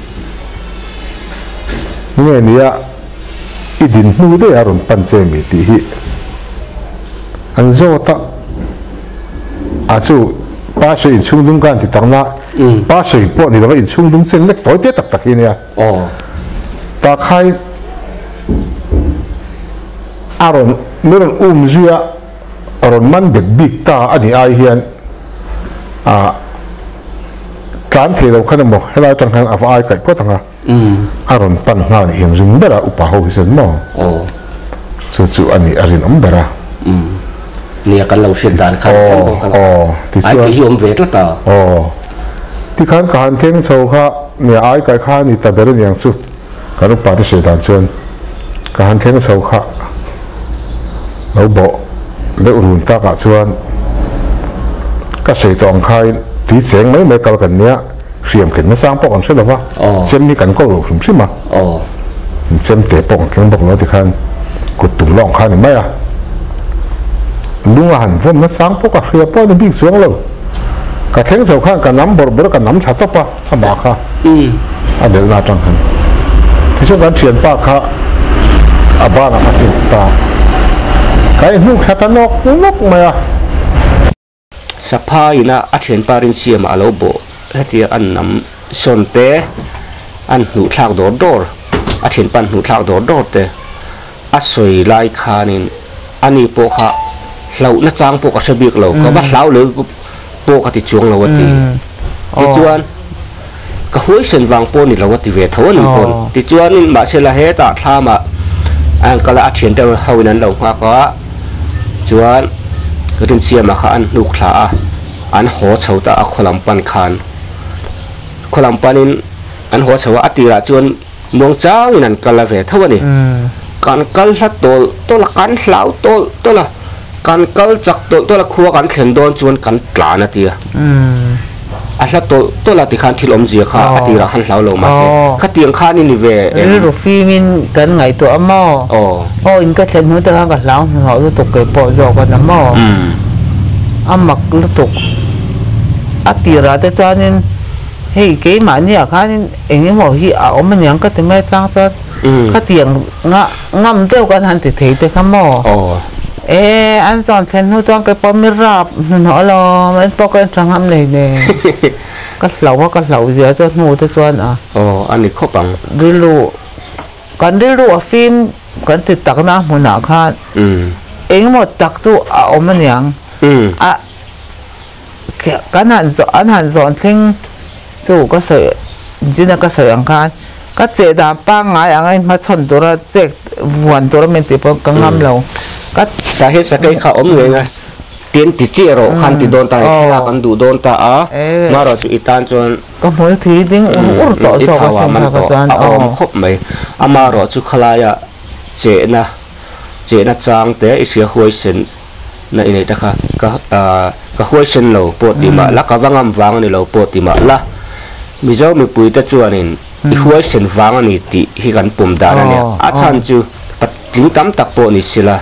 C: เงี้ยนี่อีดินมูได้อารอนปันเซมีที่ฮิอันจ่อตะอาสู้ป้าเสียชุ่มดุงกันที่ตั้งน่ะป้าเสียพวกนี้เราก็อินชุ่มดุงเส้นเล็กตัวเตี้ยตักตักนี่อ๋อตาใครอารอนเมื่ออุ้มเสียอารอนมันเด็กบิ๊กตาอันนี้ไอเฮียนอ่าการที่เราขนมบอกให้เราจังหันอาฟ้าไก่พวกทั้งอ่ะอารมณ์ปัญหาเนี่ยยังไม่ได้อุปหาวิเศษมั้งจู่ๆอันนี้อารมณ์ไม่ได้
B: เนี่ยกันเราเสียดานขัน
C: อ๋อ
B: ที่ส่วนไอ้ที่ยมเวทแล้วต่อ
C: อ๋อที่ขันการเทงโซ่ค่ะเนี่ยไอ้ไก่ข้านี่แต่เดินอย่างสุดการอุปาที่เสียดานส่วนการเทงโซ่ค่ะเราบอกเรื่องรุ่นตากะส่วนก็เสียตองใครที่เสียงไม่ไม่เก่ากันเนี้ยเสียมเข็นไม่สร้างปกันใช่หรือวะเสียมมีกันก็หลุดใช่ไหมเสียมเตะปกันเก่งบอกเราที่ขันกดตุ่มล่องข้านี่ไหมอ่ะลุงหันฝนมาสร้างปกันเสียป้อนบิ๊กสวงเลยกระเทงเสาข้างกันน้ำบดบดกันน้ำชัดต่อปะทำมาค่ะอันเดียวน่าจังหันที่ช่วงการเฉียนป้าค่ะอาบ้านอาทิตย์ตาใครนุ่งชัดนกนกไหมอ่ะ
B: สภาอินะอาเทียนปารินเซียมาอาโลโบที่อันนำส่วนเตอันหนูทากโดดโดอาเทียนปันหนูทากโดดโดเตอาสวยลายคานินอันนี้โปคะเราหน้าจางโปกระเบียกเราก็ว่าเราเลยโปกติจวงเราวัติติจวนก็ห้วยเส้นวางโปนี่เราวัติเวทวันนี้ปนติจวนนี่มาเชลาเฮตาท่ามาอันก็ละอาเทียนเตเราเฮานั้นเราว่าก็จวนก็ถึงเสียมาขันลูกหลาอันหัวเฉาตาขลังปันขันขลังปันินอันหัวเฉาอติราจวนมองจ้างนั่นกันละเวทวันนี้การกัลละตัวตัวละกันเหลาตัวตัวละการกัลจักตัวตัวละครัวกันเข็นโดนจวนกันปลานาทีอันละตัวตัวละที่ขันที่ลมเสียค่ะอติราขันเหลาลงมาเสียขัดเตียงข้านี่นิเวศ
A: เออรูฟีมินกันไงตัวอ้อมออ๋ออินก็เข็นหัวตะกันกับเหลาเหลาตัวตกเกยปอจอกันน้ำมออ้ำมักลุตกอติราแต่จอนี่เฮ้ยเก๋หมาเนี่ยค่ะนี่เองนี่บอกที่เอามันยังก็ถึงไม่จ้างจอขัดเตียงงะงำเต้ากันหันติดเทแต่ข้ามมอเอออันสอนเข็นหัวตัวเกยปอไม่รับหนอรอมันปอกันจังห้ามเลยเนี่ยก็เหลาว่าก็เหลาเสียจนหูแต่จวนอ่ะ
B: อ๋ออันนี้เขาปัง
A: ดูรู้กันได้รู้ว่าฟิล์มกันติดตักน้ำหัวหน้าคาดเองหมดตักตู้เอามันยังอ่ะกันหันสอนหันสอนทิ้งจู่ก็เสียจีน่าก็เสียงคาดก็เจดาป้างไงอะไรมาชนตัวเราเจ็กวันตัวเราเป็นติดกังงำเราก็
B: แต่เหตุสักเขาอมเลยไงเตียนติเจโร่ขันติโดนตาที่ลากันดูโดนตาอ่ะมาเราจุดตานจวน
A: ก็หัวทีดิ้งอุตต่อสอบว่า
B: มันต่อเอาครบไหมอามาเราจุดขลายะเจนะเจนะจางแต่อิเสียหวยเส้นนั่นเองนะคะก็อ่าก็หวยเส้นเราปวดติมาแล้วก็วางวางนี่เราปวดติมาละมิเจ้ามีปุ๋ยตะจวนนี่อีหวยเส้นวางนี่ติที่กันปุ่มดานั่นเนี่ยอาจารย์จูปัดลิงตั้มตักปวดนี่สิละ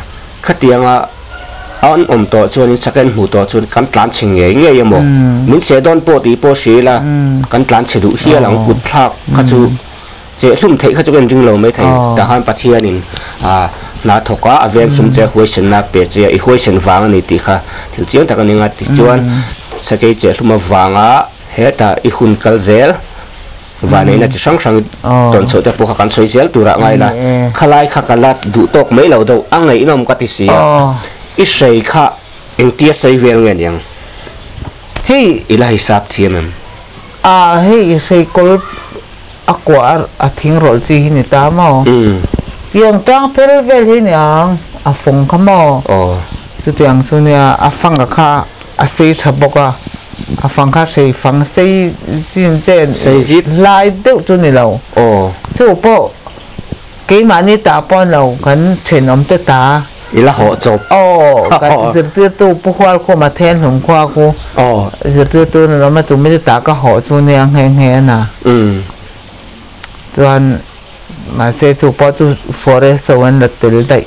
B: ขัดเตียงอ่ะอันอมต่อชวนสักเอ็นหูต่อชวนกันตลานเชิงเงี้ยยังบ่มินเสดอนโปตีโปเสียละกันตลานเฉดุเฮียหลังกุดทักขัดจูเจ้าลุ่มเทขัดจูกันดึงเราไม่ไทยแต่ฮันปัทเทียนินอ่านาทกะอเวนคิมเจ้าหวยชนะเปียเจ้าอีหวยชนวางนี่ติค่ะถึงเจียงแต่กันยังติดชวนสักเจ้าลุ่มวางอ่ะเฮต้าอีหุ่นกัลเซลวันนี้น่าจะช่างช่างตอนสุดจะพวกกันสวยเซลตัวอะไรล่ะขลายขกันละดูตกไม่เหล่าดูอังไงอินอมกัติเสียอิเซ่ข้าเอ็งเตี้ยใส่เวลเงี้ยยัง
A: เฮ้ย
B: อิละฮิซับเทียมม
A: อ่าเฮ้ยใส่กอลอักว่าอ่ะทิ้งรถจีนี่ตามอ่ะยังตั้งเพลเวลที่นี่อ่ะอ่ะฟงขโมยจุดยังส่วนเนี่ยอ่ะฟังกับข้าอ่ะเสียฉบับอ่ะอ่ะฟังข้าเสียฟังเสียจินเจน
B: เสียจิต
A: ไล่เด็กจุดนี่เราจู่พอกี่มันนี่ตาปอนเรากันเช่นอมเตตา
B: อีละหัวจบ
A: โอ้กันจะเตือนตัวพวกเราคนมาแทนของควากูจะเตือนตัวเรามาจุ่มไม่ได้ตาก็หัวจุนเนี่ยแห้งๆนะ
B: อืม
A: จนมาเสียจุปอจุฟอเรสต์วันละติลได้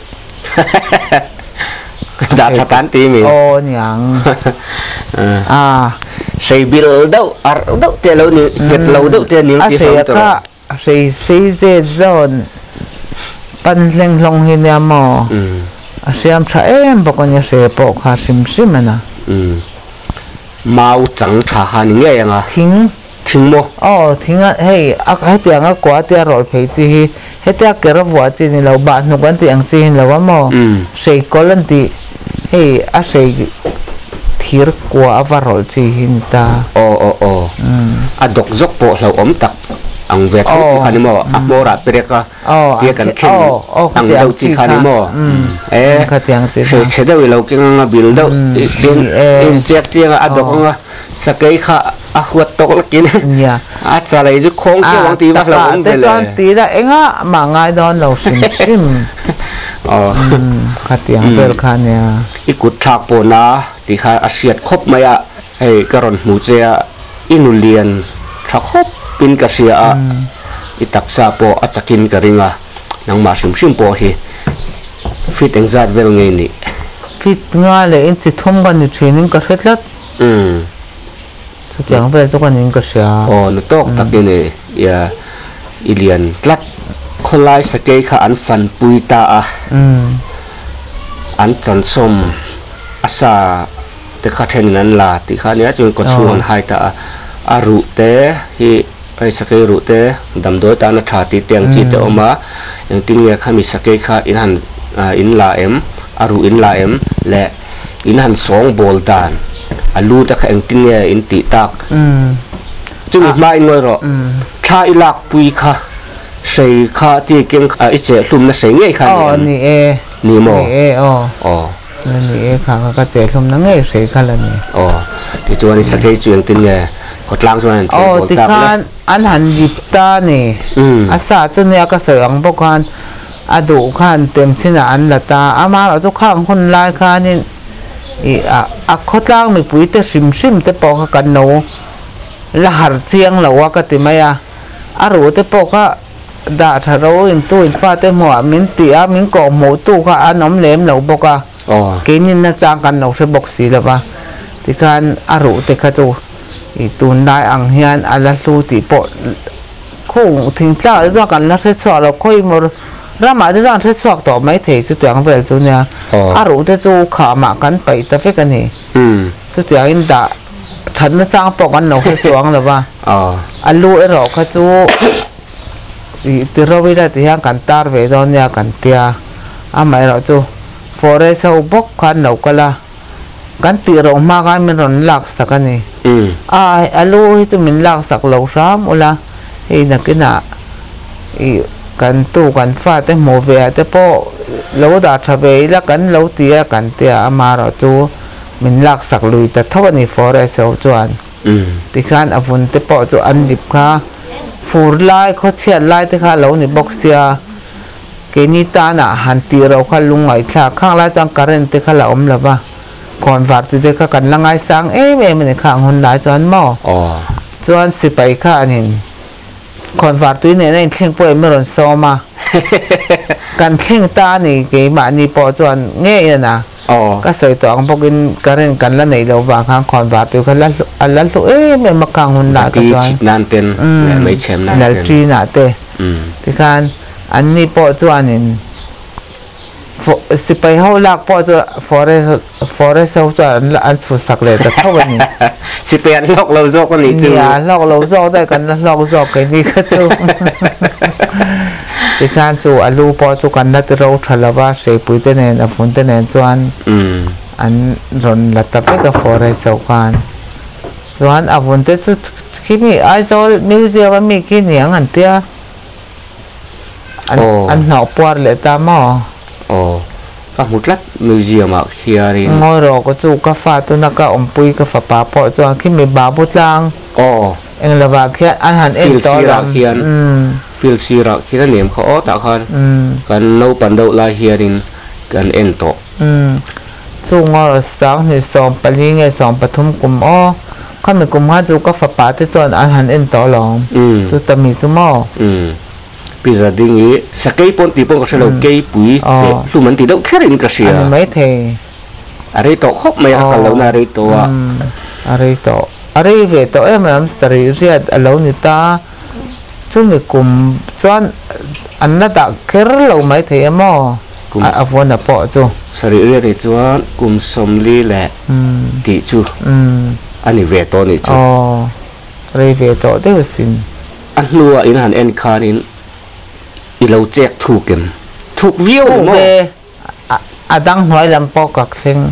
B: ดาบตันตีมี
A: โอ้ยังอ่า
B: ใช้บิลเดาอาร์เดาเตลนี่เก็ตเราเดาเตนิ่งที่ทำตัว
A: ใช้ซีเซซอนปันเล็งลงหินยามออาเสียมชาเอ็มบอกว่าเนี่ยเสียปอกหาซิมซิมนะ
B: มาจังชาหานี่ไงยังอ่ะ
A: ทิ้ง
B: ทิ้งบ่
A: อ๋อทิ้งอ่ะเฮ้ยอ่ะให้เตียงอ่ะกว่าเตียงรถเพจจีให้เตียงเกิดวัวจีนี่เราบ้านนุกันเตียงจีนเราว่าหมอเสียกอลันตีเฮ้ยอ่ะเสียทีร์กว่าว่ารถจีหินตา
B: โอ้โอ้โอ้อ่ะดอกจกโปเราอมตักอังเวทที่ขันมออักโบราเปรกะเกี่ยกันเข้มอังเดาจีขันมอเอ๊ะเสียเสียดาวเราเก่งงาบิลดาวดินอินเจ็กเจียงอ่ะดอกงาสกายข้าอ่ะหัวตกลักินอ่ะจะอะไรจะคงเกี่ยวกับตีบ้าเราอมไปเลย
A: ตีได้เองอ่ะมาง่ายดอนเราซิมซิมอ๋อขัดยังเปลขันเนี่ย
B: อีกุดฉากปนาที่ข้าอาเซียนครบไหมอ่ะไอ้กระรอนหมูเจียอินุเลียนฉากครบปินกระเสียอิตักซาโปอาจจะกินกระริงอ่ะนังมาชิมชิมโปฮีฟิตเองจัดเวลเงี้ยนี่
A: ฟิตง่ายเลยอินจิทุ่มกันอยู่ที่นึงก็เสร็จแล้ว
B: อืม
A: ทุกอย่างไปทุกวันนี้ก็เสีย
B: อ๋อนุตกตักนี่อย่าอิเลียนลัดคนไล่สเกย์ข้าอันฟันปุยตาอ่ะอันจันสมอาซาแต่ข้าเทนนั้นล่ะที่ข้าเนี้ยจนกดชวนหายตาอารุเตฮีไอ้สเกย์รุเตดำโดยตาหน้าชาติเตียงจีเตอมาอย่างที่เนี่ยข้ามีสเกย์ข้าอินหันอินลาเอ็มอารุอินลาเอ็มและอินหันสองบอลดานอาลูตะข้าอย่างที่เนี่ยอินติตักจุดมาอินไว้หรอข้าอิลักปุยข้าใส่ข้าที่เก่งไอ้เจ้าลุ่มน่ะใส่เงี้ยข้า
A: เนี่ยอ๋อนี่เอ
B: นี่โม
A: นี่เออ๋ออ๋อนี่เอข้าก็เจ้าลุ่มนั่งเงี้ยใส่ข้าละนี่
B: อ๋อที่จวนนี่สเกย์จุดอย่างที่เนี่ยกดล้างส่วนนั้น
A: อ๋อที่ข้าอันหันยิบตานี่อาซาจุดเนี่ยก็เสียงพวกกันอดูขันเต็มสินะอันละตาอามาเราทุกข้างคนลายข้านี่อีอ่ะอ่ะเขาล้างไม่ปุ๋ยแต่ซิมซิมแต่ปอกกันโนละหัดเสียงเราว่าก็ติไม่อะอารู้แต่ปอกก็ด่าทารู้อินตู้อินฟ้าแต่หัวมินตีอามินก่อหมูตู้ก็อันน้ำเหลมเราบอกว่ากินนี่น่าจางกันเราใช้บอกสีแล้วปะที่การอารู้แต่ข้าจูอีตูนได้อังเฮียนอะไรรู้ตีปอดคงถึงเจ้าจะกันแล้วใช้สอบเราค่อยมารามาจะต้องใช้สอบต่อไม่เถียงจุดอย่างแบบจุดเนี้ยอารู้แต่จูขามากันไปแต่เฟกันนี่จุดอย่างอินดาฉันน่าจางปอกกันเราใช้สวงหรือว่าอันรู้ไอ้เราข้าจูที่เราไม่ได้ที่ยังกันตาร์เวดอนยากันเตียอ่ะไม่เราจูฟอเรสเอาบกกันเราก็ละกันตีเรามากันมันร้อนหลักสักนี่อ่าอันรู้ที่จะมันหลักสักเราซ้ำอุละไอ้นักกินอ่ะไอ้กันตู้กันฟ้าแต่หมูเวียแต่พอเราด่าทะเวแล้วกันเราเตียกันเตียอ่ะมาเราจูมันหลักสักลุยแต่เท่านี้ฟอเรสเอาจวนที่ขันอวุนแต่พอจูอันดิบค่ะฟูร์ไล่เขาเชียร์ไล่ที่ข้าเราเนี่ยบอกเสียเกนิตาน่ะหันตีเราข้าลุงไอ้ชาข้างไล่จังการเรนที่ข้าเราอมละบ้าก่อนฝากจุดเด็กข้ากันละไงสังเอ๊ะไม่มันข้างหุ่นหลายจวนหม้อจวนสิไปข้านี่ก่อนฝากจุดเนี่ยในเชียงป่วยไม่ร้อนซ้อมากันเข่งตานี่เกมานี่ปอจวนเงี้ยนะ
B: อ๋อ
A: ก็ใส่ตัวของพวกกินกันเล่นกันแล้วในเราบางครั้งคอนบาตัวกันแล้วอันแล้วเอ๊ะมันมากังหุ่นหนากันจวน
B: นานเป็นไม่เชื่อมนาน
A: เป็นจีน่ะเต้ที่การอันนี้ปอจวนนี่สิไปเขาลักปอจวนฟอเรสฟอเรสเขาจวนอันสุดสักเลยแต่เท่าวันนี้
B: สิไปอันลอกเราโจกันนี่จู
A: เนี่ยลอกเราโจได้กันลอกโจกันนี่ก็จูที่การจูอันลูปอจูกันนัดเราทะเลาะว่าเสียปุ๋ยเตนอันฝนเตนจวนอันรอนลัตตะเปกับฟอเรสเขากันจวนอันฝนเตจูคิดมีไอ้โซมิวเซียมมีกี่เหนียงอันเตี้ยอันอันหนอปวดเลยตามหม้อ
B: โอ้ก็มุดลัดมิวเซียมอ่ะเขียริน
A: งอรอก็จูกาฟาตัวนักก็อมปุยกับฝาปาปอจวนคิดมีบาบุตรัง
B: โอ้
A: เอ็งละว่าเขียนอาหารเอ็งต่อลำ
B: ฟิลซีรักคิดว่าเนี่ยเขาอ้อตาคันกันโนปันโดลาเฮียรินกันเอ็นโต
A: จูงอสองหรือสองปลีเงสองปฐมกลุ่มอ้อข้ามีกลุ่มห้าจูก็ฝาปาที่จวนอาหารเอ็นต่อลำจูตมีจูหม้อ
B: พิซซ่าดิ้งนี้สเกย์ปนตีปนก็ใช้เราเกย์ปุ๋ยเสร็จลูกมันตีดอกแค่รินก็เสีย
A: อันไม่เท
B: อะไรโตครบไม่อากันแล้วนะอะไรโตอ่ะ
A: อะไรโตอะไรเวทโตเอ็มมันสตรีเรียดอารมณ์นี่ตาช่วงนี้กลุ่มจวนอันนั้นตาแค่เราไม่เทมั้งอ่ะวันนั้นพอจู
B: สตรีเรียดจวนกลุ่มสมลีแหละตีจูอันนี้เวทโตนี่จู
A: อ๋ออะไรเวทโตเดี๋ยวสิ
B: อันนัวอินหันเอ็นคารินอีเราแจกถูกกันถูกวิวมั้ง
A: อะดังหอยลำปอกักเซ็ง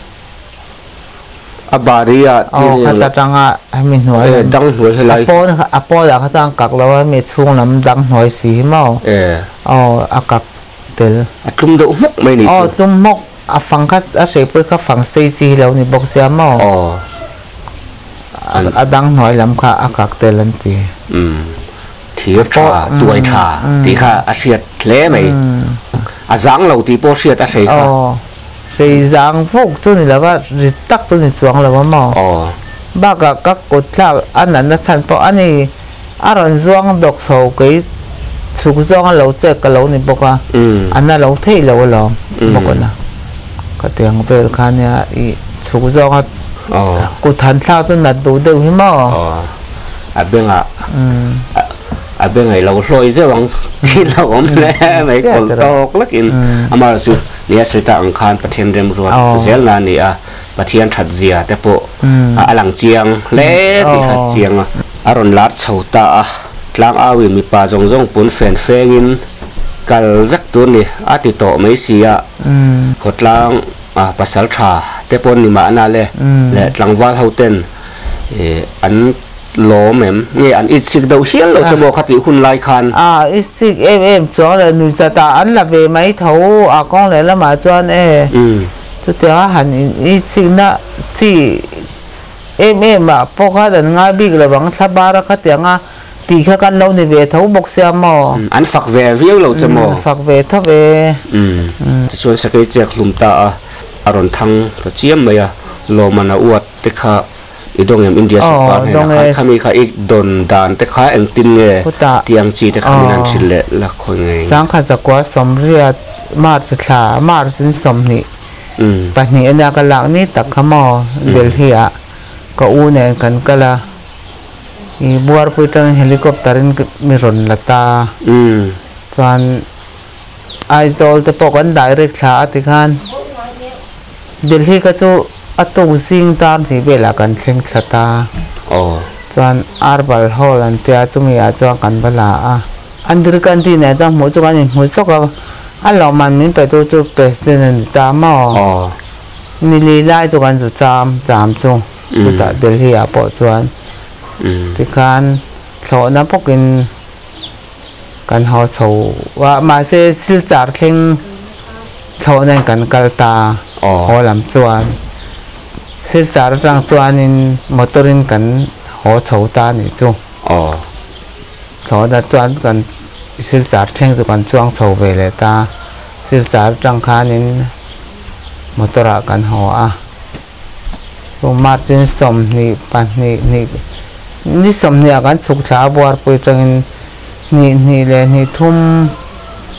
B: อาบาริยา
A: ที่นี่เขาตั้งอ่ะให้มีหอย
B: ดังหอยให้ไร
A: อะปอนะอะปออยากเขาตั้งกักแล้วว่ามีช่วงน้ำดังหอยสีมั้งเอออ๋ออากักเตล
B: อะกลุ่มดุมกไม่นี่
A: อ๋อกลุ่มมกอะฟังคัสอะเสพไปเขาฟังซีซีแล้วนี่บอกเสียมั้งอ๋ออะดังหอยลำค่ะอากักเตลันตี
B: อืมที่ชาตัวชาที่ข้าอาเซียเล่ไหมอาจังเราที่พอเซียอาเซียค่ะ
A: เซียจังพวกตัวนี้แล้วว่าริตักตัวนี้จวงแล้วว่ามั้งบ้าก็ก็กดชาอันนั้นนะฉันเพราะอันนี้อารมณ์จวงดอกโศกสุกจวงเราเจอกับเรานี่บอกว่าอันนั้นเราเที่ยวเราลองบอกนะก็เตียงเปิดคันเนี่ยอีสุกจวงกูทันเช้าตัวนั้นดูเดือดมั้ง
B: อ่ะเบื้องอ่ะอ่ะเป็นไงเราลอยเจ้าวังที่เราอมแล้วไม่กดตกลักอินอามาสุเนี่ยสุดท้ายอังคารประเทศเรมรัวเซลนานี่อ่ะประเทศถัดเสียแต่พออ่ะหลังเจียงเล่ที่ขัดเจียงอ่ะอารมณ์ลัดเฉาตาหลังอาวิมีปลาจงจงปุ่นแฟนแฟงินกัลรักตัวนี่อาติโตไม่เสียขดหลังอ่ะภาษาชาแต่ปนนี่มาอันนั้นเลยและหลังว่าเขาเต้นอันโลแม่มเนี่ยอันอิสิกดาวเชียนเราจะบอกคติคุณลายคัน
A: อ่าอิสิกเอ็มเอ็มจวนเลยหนูจะตาอันละเวไม่เท่าอากงเลยละมาจวนเออืมจุดเดียวหันอิสิกน่ะที่เอ็มเอ็มอ่ะพวกเขาเดินง่ายบิ๊กเลยบางสัปดาห์เขาเตียงอ่ะตีเขากันเราในเวเท่าบกเสียมอ
B: อันฝักเววิวเราจะมอ
A: ฝักเวเท่าเว
B: อืมจะชวนสกัดจากลุมตาอารมณ์ทั้งตัวเชี่ยมเลยอะโลมันอวดแต่ข้าอีดงอย่างอินเดียสุการเนี่ยนะครับข้ามีข้าอีกดนดานแต่ข้าเองตินเนี่ยที่ยังจีแต่ข้ามีนันชิลเละละคนไง
A: สังขารสกัวสมเรียมาสุขามาสุนสมนี่ปัจจุบันกันหลังนี่ตักขมอเดลฮีอะก็อูเนี่ยกันก็ละอีบัวพูดถึงเฮลิคอปเตอร์นี่มีรถลัตตาส่วนไอโซลแต่ปกันได้เรียกชาติกันเดลฮีก็จะอัตุสิงตามที่เวลากันเชิงชะตาอ๋อส่วนอาร์บัลฮอลันเตียจุมีอาจจะกันเวลาอ่ะอันเดียวกันที่เนี่ยจะหมู่จุกันหมู่สกอันเรามันนี่แต่ตัวจุดประธานตามอ๋อนี่ลีไล่จุกันจุจามจามจุจุดเดลฮีอาปอจวนที่การโฉน้ำพวกกินกันหอโฉว่ามาเสียสิลจาร์เชิงโฉนั่นกันกัลตาหอลำจวนสิสารจังจวนนินมอเตอรินกันหอเฉาตานี่จุอ๋อหอดัดจวนกันสิสารเท่งจุกันช่วงเฉาเวเลตาสิสารจังคานินมอเตอระกันหออ่ะสมมาจินสมนี่ปันนี่นี่นี่สมเนี่ยกันสุขชาบัวปุยจังนี่นี่เลยนี่ทุ่ม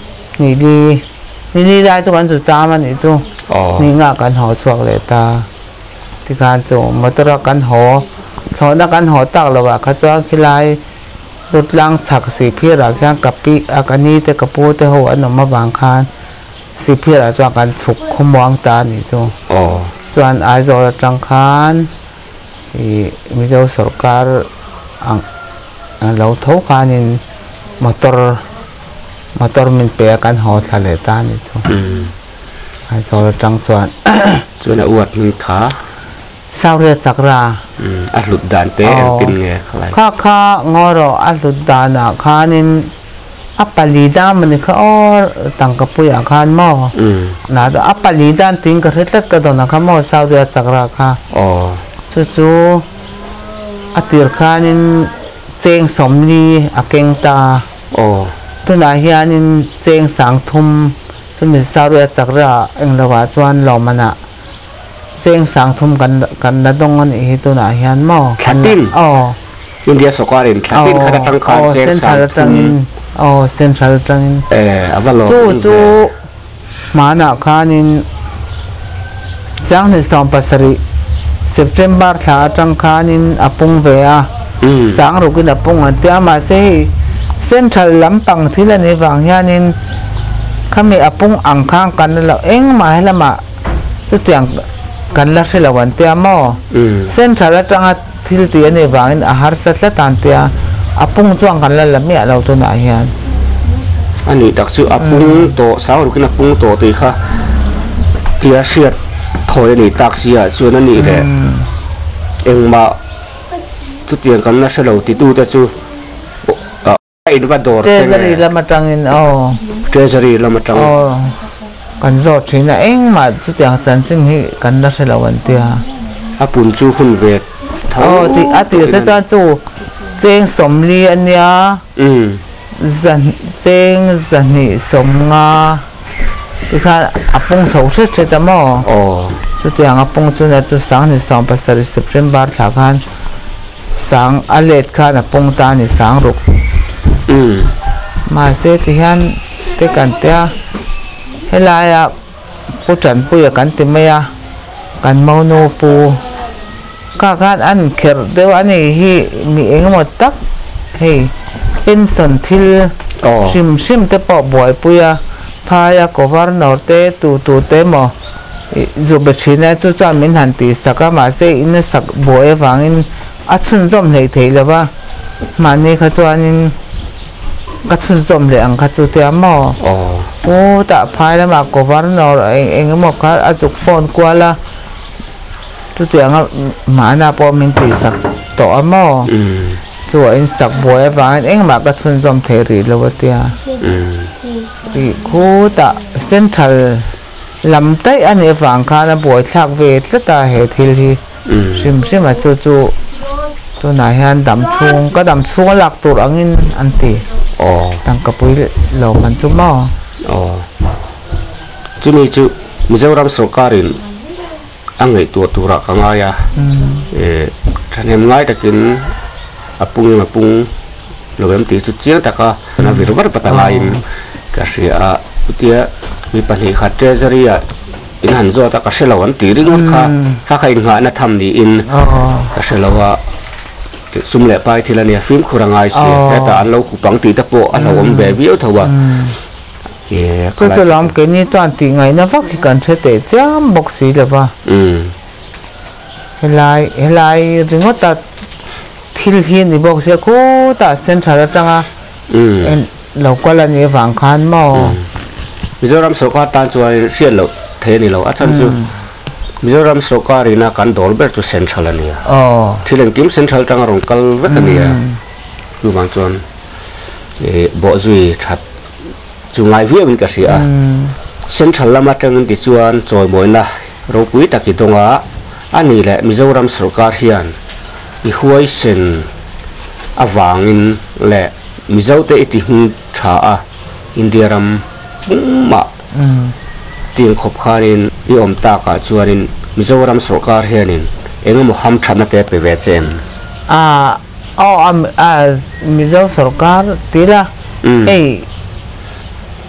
A: นี่ดีนี่นี่ได้ทุกคนจุดจ้ามันนี่จูนี่งากันหอช่วงเลยตาที่การจูมาตระกันหอหอนักกันหอตักแล้วว่าเขาจะคิดไรรถล้างฉักสีเพียร์อะไรกับปีอาการนี้แต่กระปูแต่หัวหนุ่มมาบางคานสีเพียร์จะกันฉุกขมวางตานี่จูจวนไอโซจังคานมีเจ้าสการอังเราทุกการนี่มอเตอร์มอเตอร์มันเปียกันหอทะเลตานี่จูไอโซจังจวน
B: จวนอวดมินขา
A: สาวเรือจักรา
B: อัดหลุดดานเตะกินไง
A: ข้าข้างอรออัดหลุดดานะข้านินอัปปลีดามันนี่เขาตั้งกับปุยอาคารหม้อนะแต่อัปปลีดานทิ้งกระเทิดกระโดดนะข้าหม้อสาวเรือจักราข้าจู่ๆอัติรข้านินเจงสมลีอาเกงตาตัวนาเฮียนินเจงสังทุมสมัยสาวเรือจักราเองละว่าจวนหล่อมันอะเจงสังทุมกันกันนัดดงกันอีตัวนาเฮียนหม้อ
B: ขัดติน
A: อ๋อ
B: อินเดียสกอรินขัดตินขัดตังคานเจงสังทุม
A: อ๋อเซ็นทรัลตัง
B: เอออวาโล
A: จู่จู่มาหน้าข้านินจังในสองปัสริเซปเทมเบอร์ชาจังข้านินอปุงเวียสังรุกินอปุงอันเดียมาเซ่เซ็นทรัลลำปังที่ละในบางยานินข้ามีอปุงอังข้างกันแล้วเอ็งมาให้ละมาจุดเตียงกันละสิละวันเตียมอเส้นทางละจังที่เตียในบางอาหารสัตว์ละตันเตียอปุงจ้วงกันละละเมียเราตัวไหนเฮียน
B: อันนี้ตักชื่ออปุงโตสาวรุกินอปุงโตตีค่ะเทียเสียดถอยนี่ตักเสียส่วนนั้นนี่แหละเอ็งมาจุดเตียงกันละสิเราติดตู้แต่จู่อินวัดดอร์
A: เทเซอรี่ละมาจังอินอ๋อ
B: เทเซอรี่ละมาจัง
A: กันจอดที่นั่นเองมาจุดอย่างสันซึ่งให้กันได้เล่าวันเดีย
B: อาปุ่นจูหุ่นเวท
A: โอ้ที่อาทิตย์ที่จะจูเจงสมเรียนเนี่ยอืมจันเจงจันนี่สมงาที่ข้าอาปงสาวเชื่อใจตามอ๋อจุดอย่างอาปงจุดนั้นจุดสังนี่สังภาษาดิสเปรมบาร์ทากันสังอเลดข้าอาปงตานี่สังรุกอืมมาเสียที่ฮันเตกันเตียให้ลายอ่ะผู้จันปุยกันติมยากันเมาโนปูก้าการอันเขียเดี๋ยวอันนี้ฮีมีเองหมดตักเฮ้อินสันทิลชิมชิมเตปอบอยปุยพายากวาร์นอเตตูตูเตมอจูเบชินะจูจวนมินหันติสักมาเซอินสักบอยฟังอินอัศนจอมเลยเทเลยว่ามันนี่เขาจวนอินก็ชุนสมเลยอังคัจุเตียมอโอ้แต่ภายแล้วมากกว่านั้นเราเองเองก็บอกว่าอาจุกฟอนกว่าละจุเตียงหมาหน้าปอมินตีสักต่อมอตัวเองสักบัวไอ้ฟังเองมากก็ชุนสมเทรีแล้วว่าเตียที่คู่แต่เส้นทางลำไต้อันนี้ฟังข้านะบัวชักเวทแล้วตาเหตุที่ชิมชิมมาจู่จู่ตัวไหนฮันดำช่วงก็ดำช่วงหลักตัวอันนี้อันตีตั้งกระปุยเหล่ามันจุ่มอ๋อจุมีจุมิจฉารัมสกัรินอังไงตัวตัวรักง่ายอ่ะเออฉันเห็นง่ายแต่กินอปุงอปุงเราเป็นตีจุดเชี่ยแต่ก็น่าวิรุวัตปัตตาอินก็เสียอุติยมีปัญหาขัดเจริญอ่ะอินหันโซ่แต่ก็เสียเราวันตีริ่งมันค่ะถ้าใครอินหาน่ะทำดีอินก็เสียเราว่าสุมเล่ไปทีละเนี่ยฟิล์มคุรังไอเสียแต่อันเราขุปังตีตะโปอันเราอมแบบวิวเถอะว่าเฮ้ก็จะลองเกินนี่ตอนตีไงนะว่ากี่การเสด็จจ้ามบอกสีเลยว่าอืมเฮลัยเฮลัยถึงว่าตัดทิลหินนี่บอกเสียกูตัดเส้นสายจังอ่ะอืมเราก็ละเนี่ยฝังคันหม้อมิจฉารัมสกัดตันจวนเสียเราเทนี่เราอาจารย์จูมิจฉารัมสกัดนี่นะกันดอลเบอร์ตัวเซนทรัลเนี่ยที่เรื่องทีมเซนทรัลจังรงกัลเวกันเนี่ยคือบางจวนเออบ่จุยชัดจุงไงเวียมันก็เสียเซนทรัลละมาจังติจวนจอยบ่อยนะเราคุยตะกี้ตรงอ่ะอันนี้แหละมิจฉารัมสกัดเฮียนอีหัวเซนอวางินแหละมิจฉาเตอิติหุ่นชาอินเดียรัมบุ้งมาตีนขบขานินอีอมตากาจวนินมิจฉารัมสกัดเฮียนินเองมุฮัมชัดนัดเตะไปเวเจนอ่าอ๋ออ่ามิจฉาสกัดตีละเอ้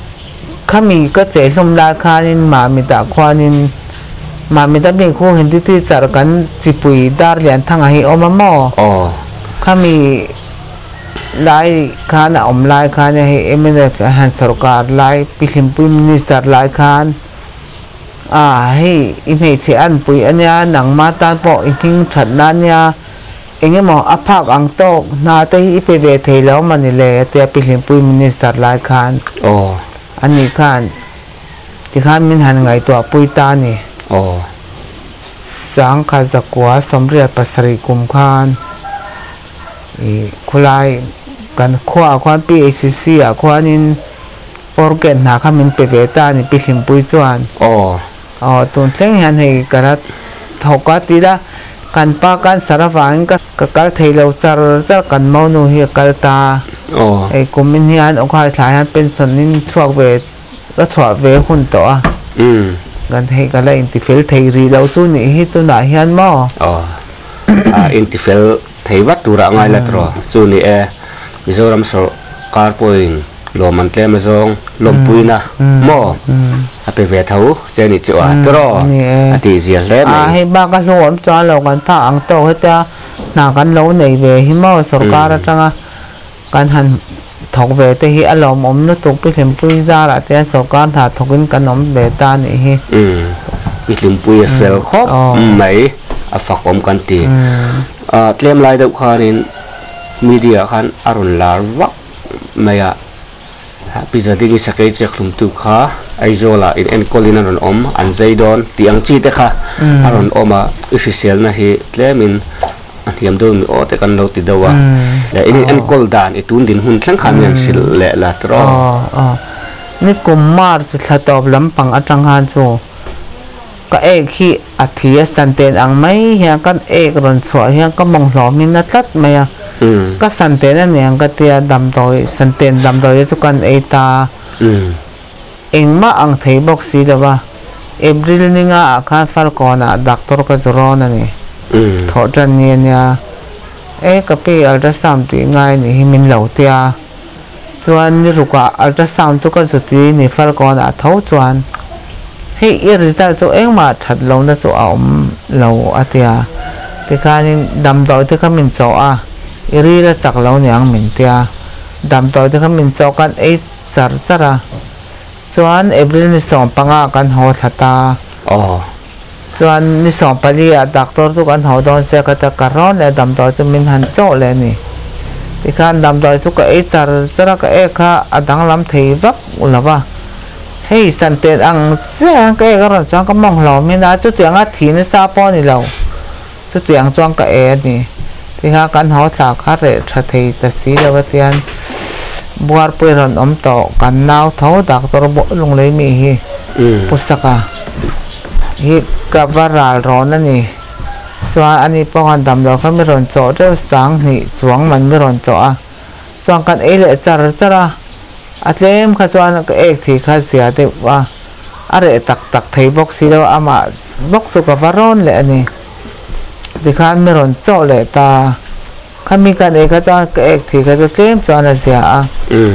A: ข้ามีก็เจริญราคานินมามีตาควานินมามีตาเป็นคู่เห็นที่ที่จารกันจิปุยดาร์เลียนทั้งให้อมมออ๋อข้ามีลายคานอมลายคานให้เอ็มเนตหันสรการลายพิลิมปุยมินิสเตอร์ลายคานอ่าให้อิมเฮเชียนปุยอันเนี้ยหนังมาตาปออิงฉันนั้นเนี่ยเองมองอภาคอังโตนาเตอีเปเวเทแล้วมันนี่เลยแต่พิลิมปุยมินิสเตอร์ลายคานอ๋ออันนี้คานที่คานมินหันไงตัวปุยตานี่อ๋อสังขาจักวาสมเรียปัสริกุมคานอีคุไลกันขวาควานปีเอซีซีอ่ะควานินโปรแกรมหาคำมินเปเวตานี่พิลิมปุยจวนอ๋ออ๋อตุนเส้นหันให้กันทอกตีละกันปากันสารฟังก็กัลเทเลวจารจารกันมอนูเฮียกัลตาอ๋อไอ้กุมินฮิอันองค์การสายหันเป็นส่วนนินช่วงเวทก็ช่วงเวหุ่นตัวอืมกันให้กันเลยอินทิเฟลเทรีเราสู้นี่ฮิตุน่าฮิอันมออ๋ออ่าอินทิเฟลเทวัตตุระไงละตัวสู้นี่เอมิโซรัมโซคาร์ปุยลมมันเตลมาซงลมปุยนะมออาไปเวทเอาเจนิจัวตัวอาทิเสียเล่ไหมให้บ้ากันลมจอเรากันผ้าอังโตให้เจ้าหนากันเราในเวหิมอสรการจังกันหันถกเวทที่อารมณ์อมนุตุกไปถึงปุยซาละแต่สรการถาถกินกันนมเวตานี่ฮิอืมไปถึงปุยเฟลครบไหมอาฝักอมกันตีอ่าเตรียมลายตัวขานินมีเดียขันอรุณลาวักไม่อะพิจารณาสักเจ็กลุ่มตุขาไอโซล่าอินเอ็นคอลินอรุณอมอันใจดอนที่อังชีเตค่ะอรุณอมอ่ะอุชิเซียลนะฮีเตรียมินอันยามดูมีโอเตกันเราติดตัวและอินเอ็นคอลดานอิตุนดินหุ่นทั้งขมิ้นสิลเละละตรอนี่กุมมาร์สุดท้ายตอบลำปังอัจังฮันโซก็เอกที่อัธยสันเตนอังไม่เฮียกันเอกรอนสวยเฮียก็มองหลอมินนัดลัดไหมอ่ะก็สันเตนนั่นเนี่ยก็เตียดำโดยสันเตนดำโดยทุกคนเอตาเองมาอังเทบอกสิเดว่าเอเบริลนี่งาอาคารฟัลกอนะดักตอร์ก็จะรอนั่นนี่ถอดจันเนี่ยเนี่ยเอกกับพี่อัลตราซาวด์ตีง่ายนี่ฮิมินเหล่าเตียส่วนนี่รู้ว่าอัลตราซาวด์ทุกคนสุดที่นี่ฟัลกอนะเท่าจวนให้อีริซาตัวเองมาถัดลงแล้วตัวเอาเราอาเตียที่การนี่ดำโดยที่เขามินโจอ่ะอีรีละจักเราเนี่ยมินเตียดำโดยที่เขามินโจกันเอจาร์จาระส่วนเอเบรินิสองปังอากันหัวทัตตาอ๋อส่วนนิสองปลีอะดักตัวทุกันหัวโดนเสียก็จะกระร้อนและดำโดยจะมินหันโจเลยนี่ที่การดำโดยทุกเอจาร์จาระก็เอค่ะอดังลำเทวับอุลาวะให้สันเตอังเสียงก็เอกรอนจังก็มองเราไม่ได้จุดเตียงอาทีนี่ซาปอนี่เราจุดเตียงจังก็เอนี่ที่หากันหัวสาขาเรทเทตสีเลวเตียนบัวเปรอนอมโตกันนาวเท้าดักตัวระบบลงเลยมีฮีพุสกาฮีกับวาราลร้อนนั่นนี่ส่วนอันนี้ป้องกันดำเราเขาไม่ร้อนโจเจ้าสังหิจวงมันไม่ร้อนโจอ่ะจวงกันเอเลจาร์จาระอาเจมข้าจวนก็เอกที่ข้าเสียแต่ว่าอะไรตักตักไทยบอกสิแล้วอามาบอกสุกับวารอนเลยอันนี้ที่ข้าไม่ร้อนโจเลยตาข้ามีการเอกข้าจวนก็เอกที่ข้าจะเจมจวนเสียอ่ะ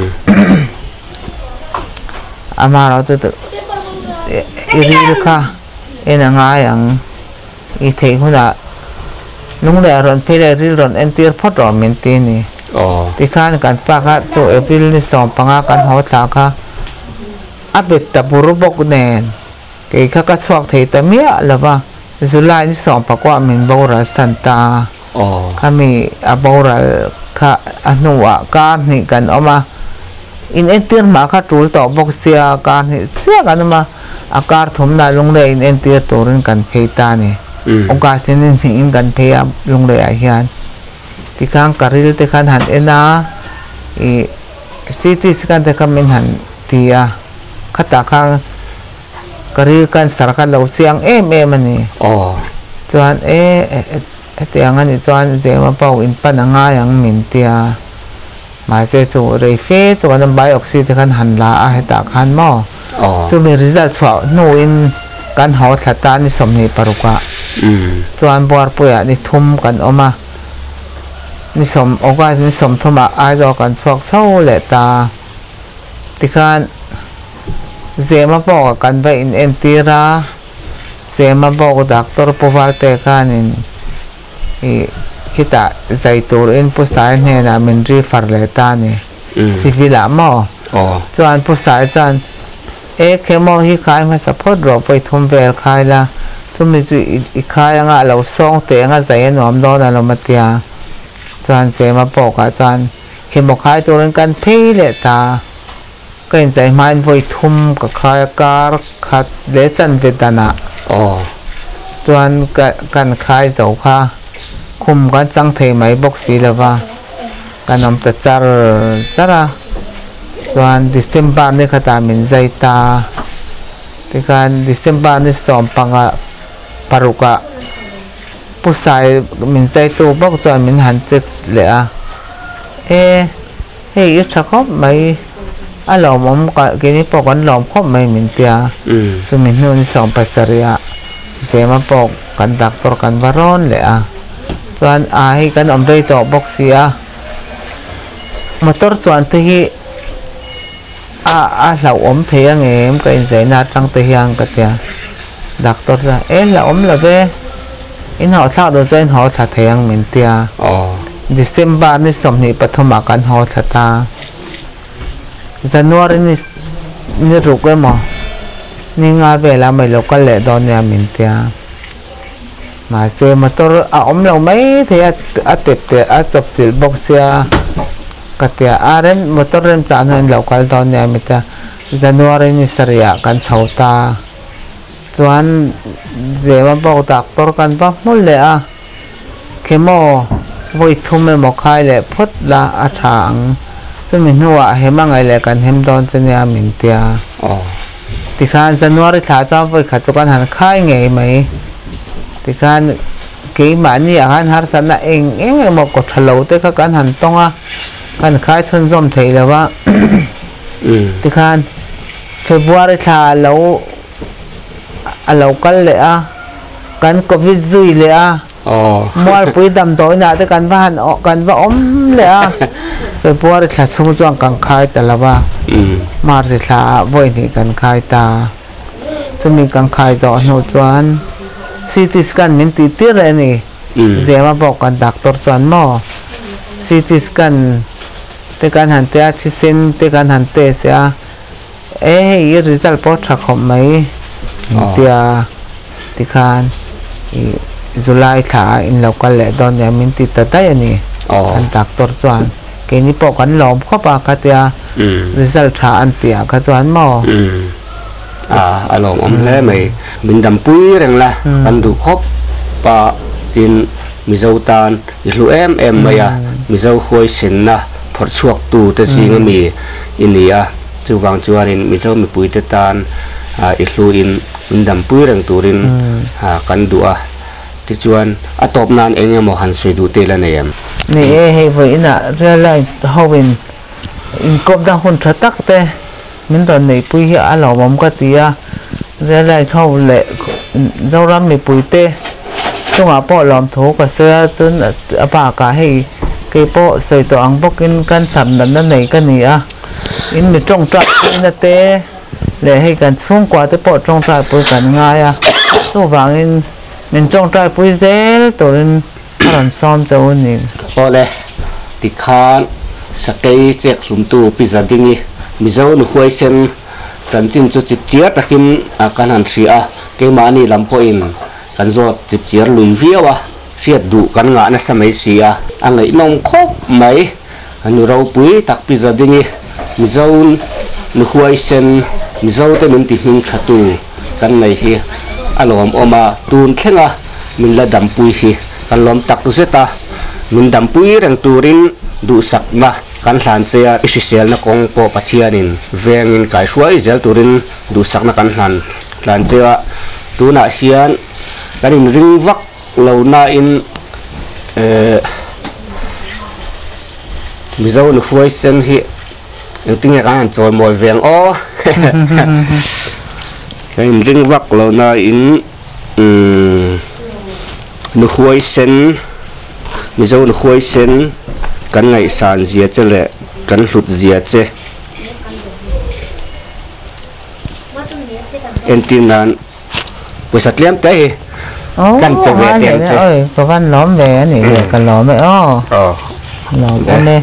A: อามาเราจะตึกอีรีลูกค้าเอ็นง่ายอย่างอีเทคนละนุ่งเดือดร้อนเพลรีร้อนเอ็นตีร์พอดร้อนเมนตีนี่ที่ข้าในการปากะตัวเอพิลนิสองปังอาการหัวสาขาอับเบตตะบุรุบกแนนเกี่ยข้าก็สวกเทตเมียหรือว่าสุดท้ายนิสองปากว่ามินบาราสันตาข้ามีอบาราข้าอนุวาการนี่กันออกมาอินเอ็นตีร์มาข้าจูลต่อบกเสียการนี่เสียกันมาอาการถมได้ลงเลยอินเอ็นตีร์ตัวนั้นกันเพตานี่องค์การเส้นนี้สิ่งกันเพยลงเลยไอ้เหี้ยที่ข้างการิลที่ข้างหันเอ็นนะอีสิที่สกันที่ข้างมินหันที่อ่ะขัดตาข้างการิลกันสารกันเราเสียงเอ็มเอ็มมันนี่อ๋อจวนเอ๊ะที่อย่างนั้นจวนเจ้ามาเป่าอินปันง่ายอย่างมินที่อ่ะหมายเสียจู่เรฟเฟจวนน้ำใบออกซิที่ข้างหันลาให้ตาข้างหม้ออ๋อจู่มีริซัลส์ว่าโนอินการหอสัตตานี่สมนิปรุกะจวนบัวปุยนี่ทุ่มกันออกมานิสมองค์การนิสมธรรมะอายดอกันสวกเศร้าแหละตาที่การ zema po kan ba in entira zema po doctor po valte kanin i kita zaitur in po sai ne na min ri farleta ni sivila mo oh chuan po sai chuan e kemo hi khai ma support ro poi thum vel khai la tumi chu i khai anga lo song te anga zai nom do na lo matia chuan zema po ka chuan kemo khai turin kan phei le ta cái giải mai với thum cả khai car khát để chân về đà nẵng oh tuan kan khai dầu kha khum kan chẳng thấy mấy bốc xí là va kan ông ta char chara tuan December này khata mình dây ta thì kan December này xóm panga paruka pusai mình dây tu bốc tuan mình hành chức lệ à ê ê ít chắc không mấy à lòm ông cái này bọc anh lòm không mấy mình tia, cho mình nuôi sống pasaria, giờ mà bọc cần đặctor cần varon lệ à, cho ai cần ông đây tổ bọc xia, motor cho thì à à là ông thấy anh em cái giấy nát trăng thấy hàng cái tia, đặctor ra, ê là ông là về, in họ sao được cho in họ thật thấy hàng mình tia, December này sống này bắt thầm cần họ thật ta. January ni ni ruk cái mà ni nga về là mấy lúc cái lễ đó nhà mình tia mà xe mà tôi à ông lâu mấy thì à tiếp tiếp à chụp chụp bốc xe cái tia à đến mà tôi đến trả nên lâu cái đó nhà mình tia January ni sariya kan chau ta chuan je mà bốc tạc tôi kan bốc mua lệ à cái mò vui thum mà một khai lệ phút là à thằng cho mình hoa hem mang ngày lệ cần hem đón cho nhà mình tia thì khan January thả cho với khát cho con hàng khai ngày mấy thì khan cái bản như hàng har san là em em một cột thầu tới các con hàng tông à con khai xuân dom thấy là vợ thì khan February thả lâu à lâu con lệ à con Covid duy lệ à mua bụi đầm tối nào tới con van con va ốm lệ à February thả xuống chuang càng khai ta là ba March thả với thì càng khai ta cho mình càng khai rõ nô chuan xê tê scan mình tí tiết rồi nè giờ mà bảo con doctor chuan mò xê tê scan tới can hàn tê chỉ xin tới can hàn tê sẽ ê result bỏ chắc không mấy tia thì khan July thả in lâu cái lệ đón nhà mình tí tới đây nè con doctor chuan cái này bỏ con lỏm khó bà cái tia result thả ăn tia cái chuan mò
B: à à lỏm ông lẽ mày mình đầm pui rằng là ăn đủ khóc bà tin mi dâu tan lu em em mày à mi dâu khôi xin na phật suộc tu tới gì mà mi in à chú vàng chú anh mi dâu mi pui tới tan à ít lu in mình đầm pui rằng tu rin à căn đủ à thì chuan à top nan anh em một hành suy đủ tê là này em
A: này hay vậy nè realize how in in cốp đang hôn thật tắc tê mình toàn này pui hiệu à lỏm ông cái tia realize how lệ dâu răm mi pui tê chúng à bỏ làm thố cả xe chân à bà cả hay cái bộ sợi tổ ăn bốc in căn sầm lần đó này cái này à in mình trồng trọt in là tê để hay cần phun qua tới bộ trồng trọt bôi cần ngay à số vàng in mình trồng trọt bôi dễ tổ in làm xóm cho anh
B: ô lệ thì khan sắc cây chết sum tu pizza dingi mi dâu nó khuấy sen chân chân cho chip chia ta kim à căn hàn xì à cái mà ni làm point kan zo chip chia lui vía wa siết đủ kan ngã nó sao mấy xì à anh ấy nông khóc mấy anh rau pui tak pizza dingi mi dâu nó khuấy sen mi dâu tới mình tìm chặt tu kan này hi alom oma tun khenga mình là đam pui hi kan lom tak zeta mình đam pui rang turin du sak na kan hlan che isisial na kong po pathianin vengin kai suai zel turin du sak na kan hlan hlan che tu na hian kanin ring vak lo na in eh mizo nu fuai sen hi ting kan an choi moi veng o kanin ring vak lo na in nu fuai sen mizo nu fuai sen kan ngai san zia che le kan hlut zia che en tin nan pusat liam te chân pe ve tem che
A: ơi có văn lõm về này về cả lõm vậy ô
B: ờ
A: lõm con đây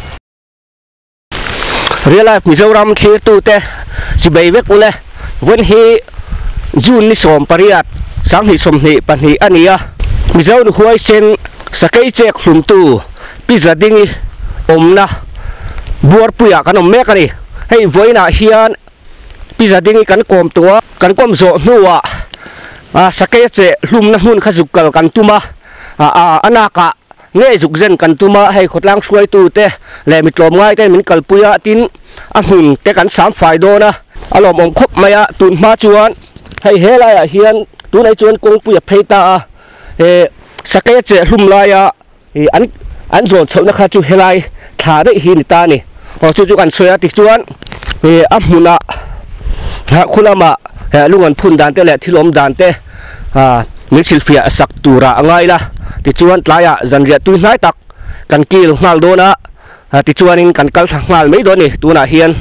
B: real life Mizoram khi tu te si bei vek ule wen hi jun ni som pariat sang hi som ni pan hi ania Mizo nu huai sen sakai chek hlum tu pizza ding omna buar puya kan om mek ani hei voina hian pizza ding kan kom tua kan kom zo nuwa a sakai che hlum na hun khazukal kan tuma a a anaka nge zuk zen kan tuma hei khotlang suai tu te le mitlom ngai te min kalpuya tin a hun te kan sam fai do na alom om khop maya tun ma chuan hei hela ya hian tu nei chuan kong puya pheita e sakai che hlum la ya e an an zon chona kha chu helai tha de hi ni ta ni ho chu chu kan soya ti chuan e a hmuna ha khulama he lungan phun dan te le thilom dan te a min silfia sak tura angai la ti chuan tlaya zanria tu hnai tak kan kil ngal do na ti chuanin kan kal ngal mai do ni tuna hian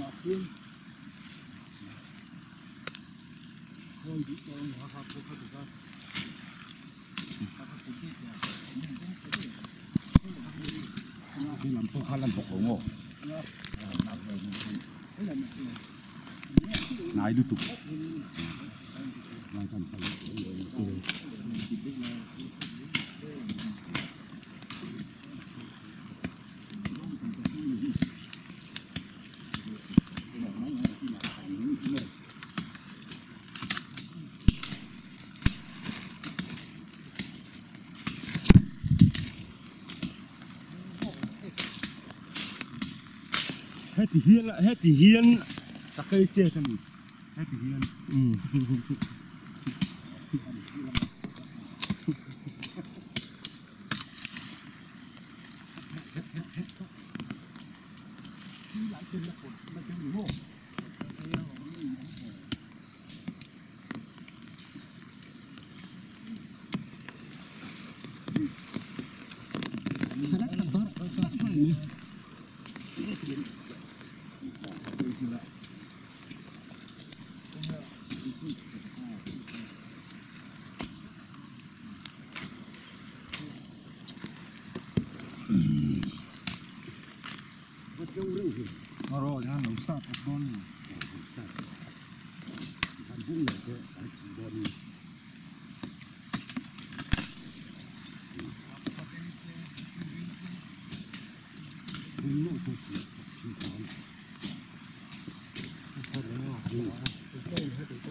D: làm tôi khá làm phục của ngô này được tục này cần phải hết thì hiên lại hết thì hiên sắc cây chê cho mình hết thì hiên ừ. nó rồi ha nó sát con sát thành cũng là cái conคุณลูกสุดสุดท้ายคนนี้ว่าดีเต้นให้ตัว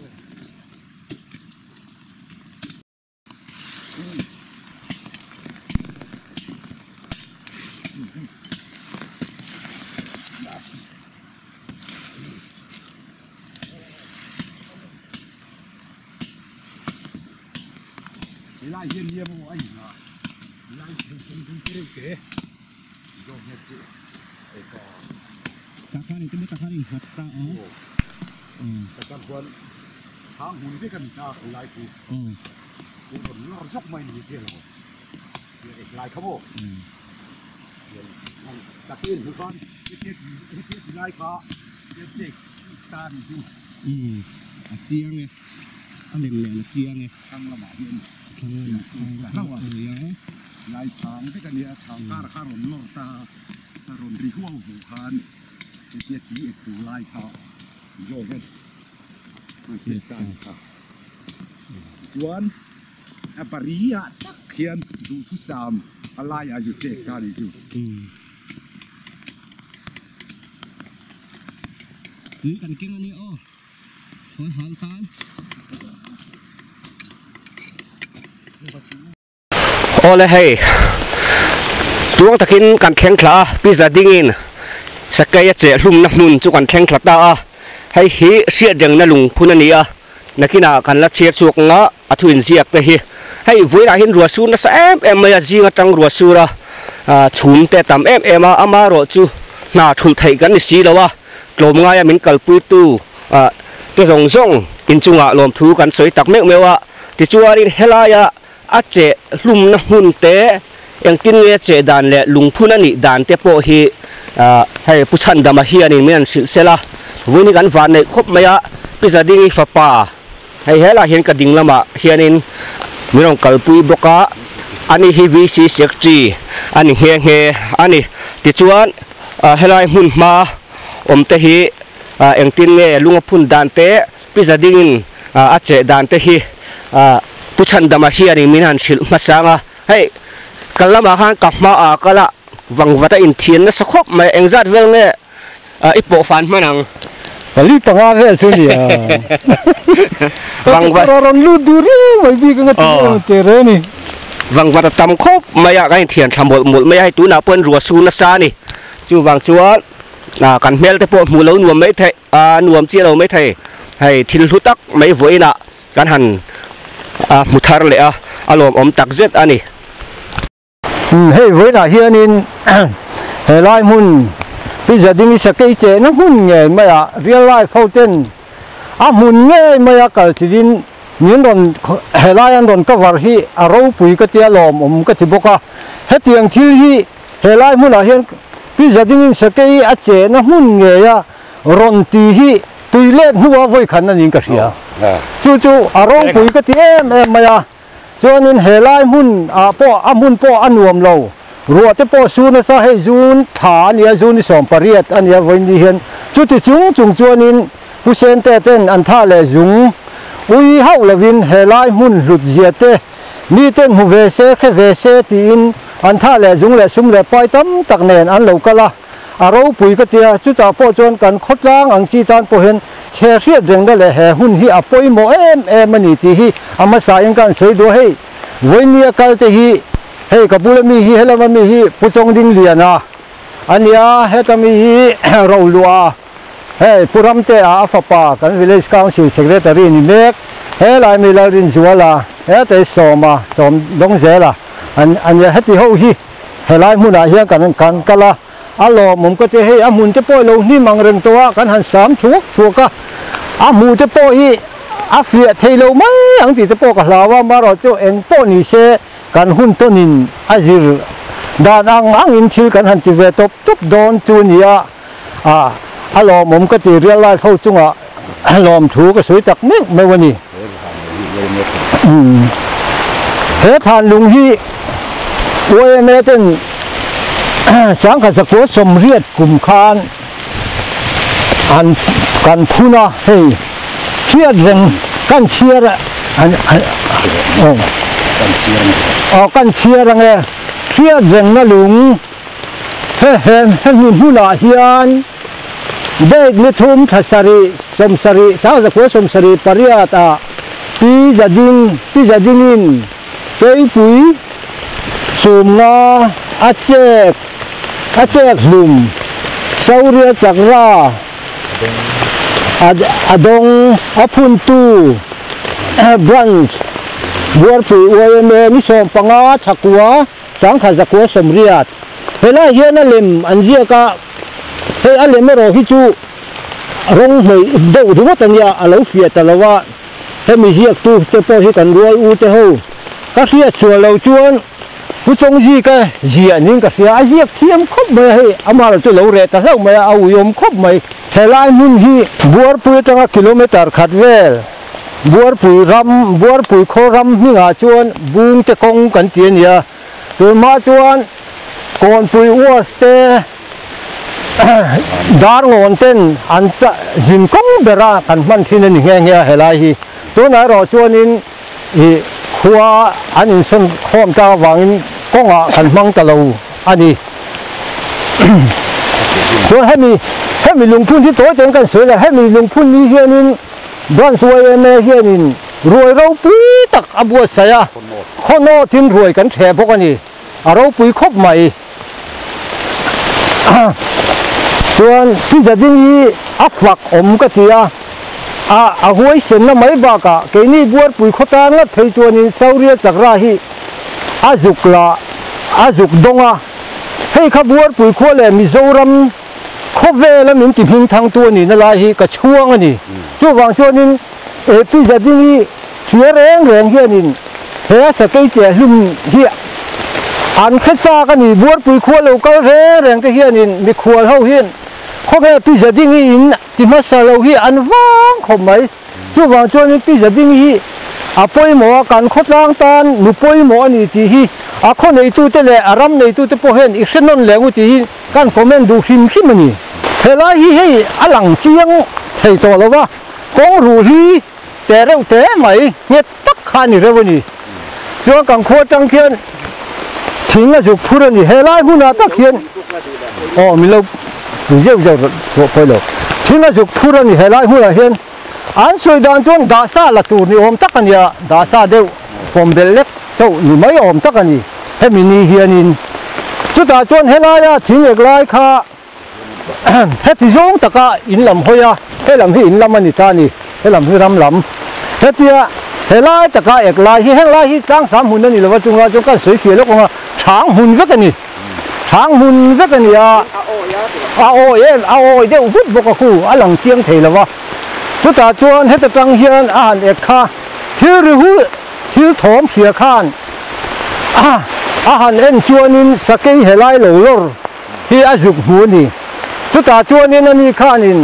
D: ไล่เยี่ยมเยี่ยมไอ้ห่าไล่เป็นคนที่เก่งเก๋ยอดเยี่ยมไอ้ก็ตาข้านี่จะไม่ตาข้านี่หัดตาอ๋ออืมแต่การควรทางหุ่นที่กันตาไล่กูอืมกูผลเราสักไม่หนีเที่ยวหรอกเดี๋ยวไล่เขาบอกอืมเดี๋ยวนั่นตะกี้ทุกคนเที่ยวเที่ยวไล่เขาเที่ยวเจ๊กตาดีจูอืมเจียงไงอันเด่นเลยเจียงไงทางละหมาดเย็นทางละทางละว่าเลยนะลายทางที่กันเนี่ยทางการข้ารมโลตาตารมรีขั้วหูคานเจียจีเอกตูลายเขาโยกกันมาเสียกันครับจวนอปริยะเขียนดูทุสามอะไรอายุเจ๊กันอีกจูคือกันเก่งอันนี้อ๋อสวยหางตา
B: โอ้เลยเฮ้ยตัวตะกินกันแข่งขันพิซซ่าดิ้งสักแก่เจ้าลุงนักมุนจุกันแข่งขันตาให้ฮีเสียดังนั่นลุงพูนันนี่อ่ะนักกินอ่ะกันละเชียร์สุกงะอัฐินเสียกแต่ฮีให้เวลาเห็นรัวซูนะแซมเอ็มไม่ยิงจังรัวซูระชุนแต่ตามเอ็มเอ็มอ่ะมารัวจูน่าทุนไทยกันนี่สิแล้ววะลมง่ายมันกัลปุยตูตัวทรงทรงอินจุงอ่ะลมทูกันสวยตักเมฆเมวะที่จวนนี่เฮลายะอาเจลุมนะหุ่นเตะยังกินเงเจดานเละลุงพูนันนี่ดานเตะโปฮีให้ผู้ชันดามาเฮียนี่ไม่อันสิเสละวันนี้กันฝันในครบไหมอะพิซซ่าดิ้งฟ้าป่าให้เฮล่าเห็นกระดิ่งละมาเฮียนี่มีน้องกัลปุยบกะอันนี้ฮีวีซีเซ็กจีอันนี้เฮงเฮอันนี้ที่จวนเฮล่าหุ่นมาอมเตฮียังกินเงลุงพุ่นดานเตะพิซซ่าดิ้งอาเจดานเตฮีผู้ชันดามาเฮียนี่มีนันสิลมาสังอ่ะให้กัลละมาขันกับมาอากัลละวังวัดอินเทียนนะสักครบไม่เอ็งจัดเวลเงี้ยอีโปฟันมานัง
C: รีบปังอาเวลสิเนี่ยวังวัดเราลูดูรีไม่บีกันตัวเตเรนี่
B: วังวัดตำครบไม่อยากให้เทียนทำหมดหมดไม่ให้ตัวน่าเปิ้ลรัวซูนัสานี่จูวังจัวน่ะกันเมลแต่พวกหมู่เราหน่วมไม่เทอ่าหน่วมเจียเราไม่เทให้ทิลหุตักไม่ไหวน่ะกันหันอ่ามุทาร์เลยอ่ะอารมณ์อมตักเจ็ดอันนี้
C: เฮ้ยเวลาเฮียนินเฮลายมุนพิจารณาสเกจเจนะมุนเงี้ยไม่อะเรียลไลฟ์ฟาวเทนอ่ะมุนเงี้ยไม่อะกัลจิดินมีนนเฮลายอันนนก็วาร์ฮีอารมณ์ปุยก็เตียลมอมก็ทิบกะเฮตียงทิลฮีเฮลายมุนอะเฮียพิจารณาสเกจเจนะมุนเงี้ย ron ti hi tuilet nuwa voi khan an in ka hria chu chu aro pui ka ti em em maya chuanin helai mun a po amun po anuam lo ruwa te po su na sa hei zun tha ania zun som pariat ania voin ni hian chu ti chung chung chuanin pusen te ten an tha le zung ui hau lovin helai mun lut zia te mi ten hu ve se khe ve se ti in an tha le zung le sum le pai tam tak nen an lo kala aro pui ka tia chu ta po chon kan khotlang ang chi tan po hen che riat reng da le he hun hi apoi mo em em ani ti hi ama sa in kan sei do hei voinia kal te hi hei kapula mi hi helama mi hi puchong ding liana ania hetami hi ro lua hei puram te a fapa kan village council secretary ni mek he lai mi la rin zuala he te soma som dong zela an ania heti ho hi helai muna hian kan kan kala alo mum ko te hei amun te poi lo ni mang reng towa kan han sam thuak thuaka amu te poi a fia thailo mai ang ti te po ka hlawa maro chu eng po ni se kan hun tonin azir dan ang ang in thil kan han ti ve top top don chu nia a alo mum ko ti real life ho chunga lom thu ka sui tak mek me wani he than lung hi oi me ten sáng khẩn sạc sầm riết cùng khan an kan phuna hei chia rừng kan chia ra an ờ kan chia ra nghe chia rừng nó lúng he he he nun hula hian đây ni thum thasari som sari sáng khẩn som sari pariata pi jading pi jadingin kei pui sum na achek achek lum sauria chakra adong apun tu branch buar pu uame mi som panga thakua sangkha zakua somriat hela hian alim anjia ka he alem ro hi chu rong mei deu du tania alo fia talawa he mi hiak tu te po hi kan ruai u te ho ka ria chual lo chuan ku chong ji ka zia ning ka sia aziak thiam khop mai he amar chu lo re ta hlau mai au yom khop mai helai mun hi buar pu tanga kilometer khatvel buar pu ram buar pu kho ram ni nga chuan bung te kong kan tian ya tu ma chuan kon pu was te dar ngon ten an cha jin kong bera kan man thin ni nge nge helai hi tu na ro chuan in i khua an in son khom ta wangin konga kan mang ta lo ani chuan hemi hemi lungphun thi toy ten kan sui la hemi lungphun ni hianin don suai me hianin ruai ro pi tak abua saya khono tin ruai kan the bok ani aro pui khop mai chuan pi jading hi afak om ka tia a a huai sen na mai ba ka ke ni buar pui khota na thei chuanin sauria chakra hi azukla azuk donga hei kha buar pui khole mizoram khove la min ti hing thang tu ni na la hi ka chuang ani chu wang chuanin e pi jading hi thia reng reng hianin he sa kai che hlum hi an khacha ka ni buar pui khole kal re reng te hianin mi khwal ho hian khobe pi jading hi in ti ma sa lo hi an wang khom mai chu wang chuanin pi jading hi apoi mo kan khotlang tan nu poi mo ani ti hi a kho nei tu te le aram nei tu te po hen i hrenon lengu ti hi kan comment du him him ani hela hi hei alang chiang thei to lowa kong ru hi te reu te mai nge tak khani rewani chu kan kho tang khian thing a juk phurani hela huna tak khian o mi lo jeu jeu ro poi lo thing a juk phurani hela huna hian an soi dan chuan da sa la tur ni om tak ania da sa deu from the left chau ni mai om tak ani hemi ni hianin chu ta chuan helaya thing ek lai kha heti zong taka in lam hoya he lam hi in lam ani ta ni he lam hi ram lam hetia helai taka ek lai hi heng lai hi tlang sam hun ani lawa chunga chu kan soi fie lo ko chang hun vek ani chang hun vek ani a a o ye a o deu vut boka khu alang tiang thei lawa chu ta chuan heta tang hian an ek kha thil ri hu thil thom khia khan a a han en chuanin sakei helai lo lor hi azuk hu ni chu ta chuanin ani khanin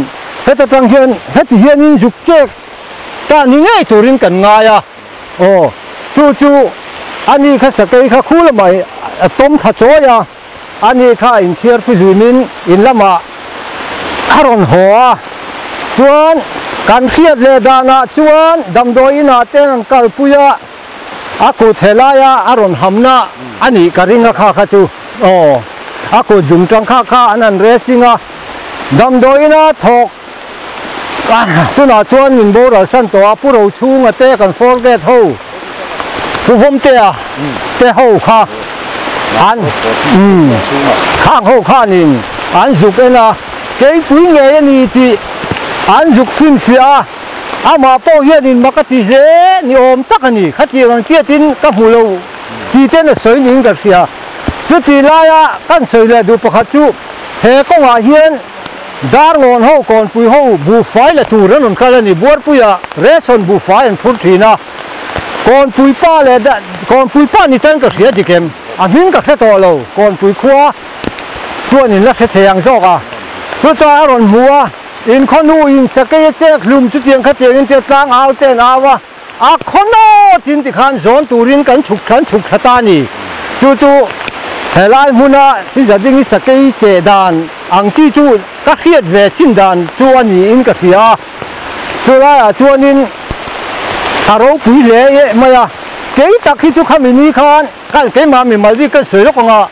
C: hết trăng hiền hết hiền in dục chết ta ní ngay tụi rin cần ngay à ồ chú chú anh đi khách sạn cái khách khu là mày tôm thạch chó ya anh đi khách in chia phi duy min in là mà aron hoa chuan kan khiat le dana chuan damdoi ina ten kal puya aku thelaya aron hamna ani karinga kha kha chu o aku jum tang kha kha anan racinga damdoi ina thok tuna chuan min bo ra san to apuro chunga te kan forget ho pu vom te a te ho kha an um khang ho kha nin an zukena cái quý nghề này thì anh dục phim phia à mà bao nhiêu nên mà cái gì thế ni ôm tắc anh đi khách gì bằng kia tin các mù lâu thì tên là sới những cái phia chút thì lại à căn sới là đủ bậc hạt chú hệ công hòa hiền dar ngon hậu còn bùi hậu bù phái là tù rất là cái này buốt bùi à reson bù phái anh phun thì na còn bùi pa là còn bùi pa ni tên cái phia gì kem à mình cái thế to lâu còn bùi khoa chuan ni là sẽ thấy hàng rõ à chú ta rồi mua in con nu in sẽ cái chiếc lùm chút tiền khách tiền in tiền tăng áo tiền áo à à con nó tin thì khăn zone tủ rin cắn chục cắn chục khát tani chú chú hệ lại mua na bây giờ đi sẽ cái chế đàn ăn chi chú các khiết về chín đàn chú anh in cái gì à chú lại à chú anh thà rau quý lệ mà à cái đặc khi chú khăm mình đi khăn cái cái mà mình mới đi cái sợi lúc à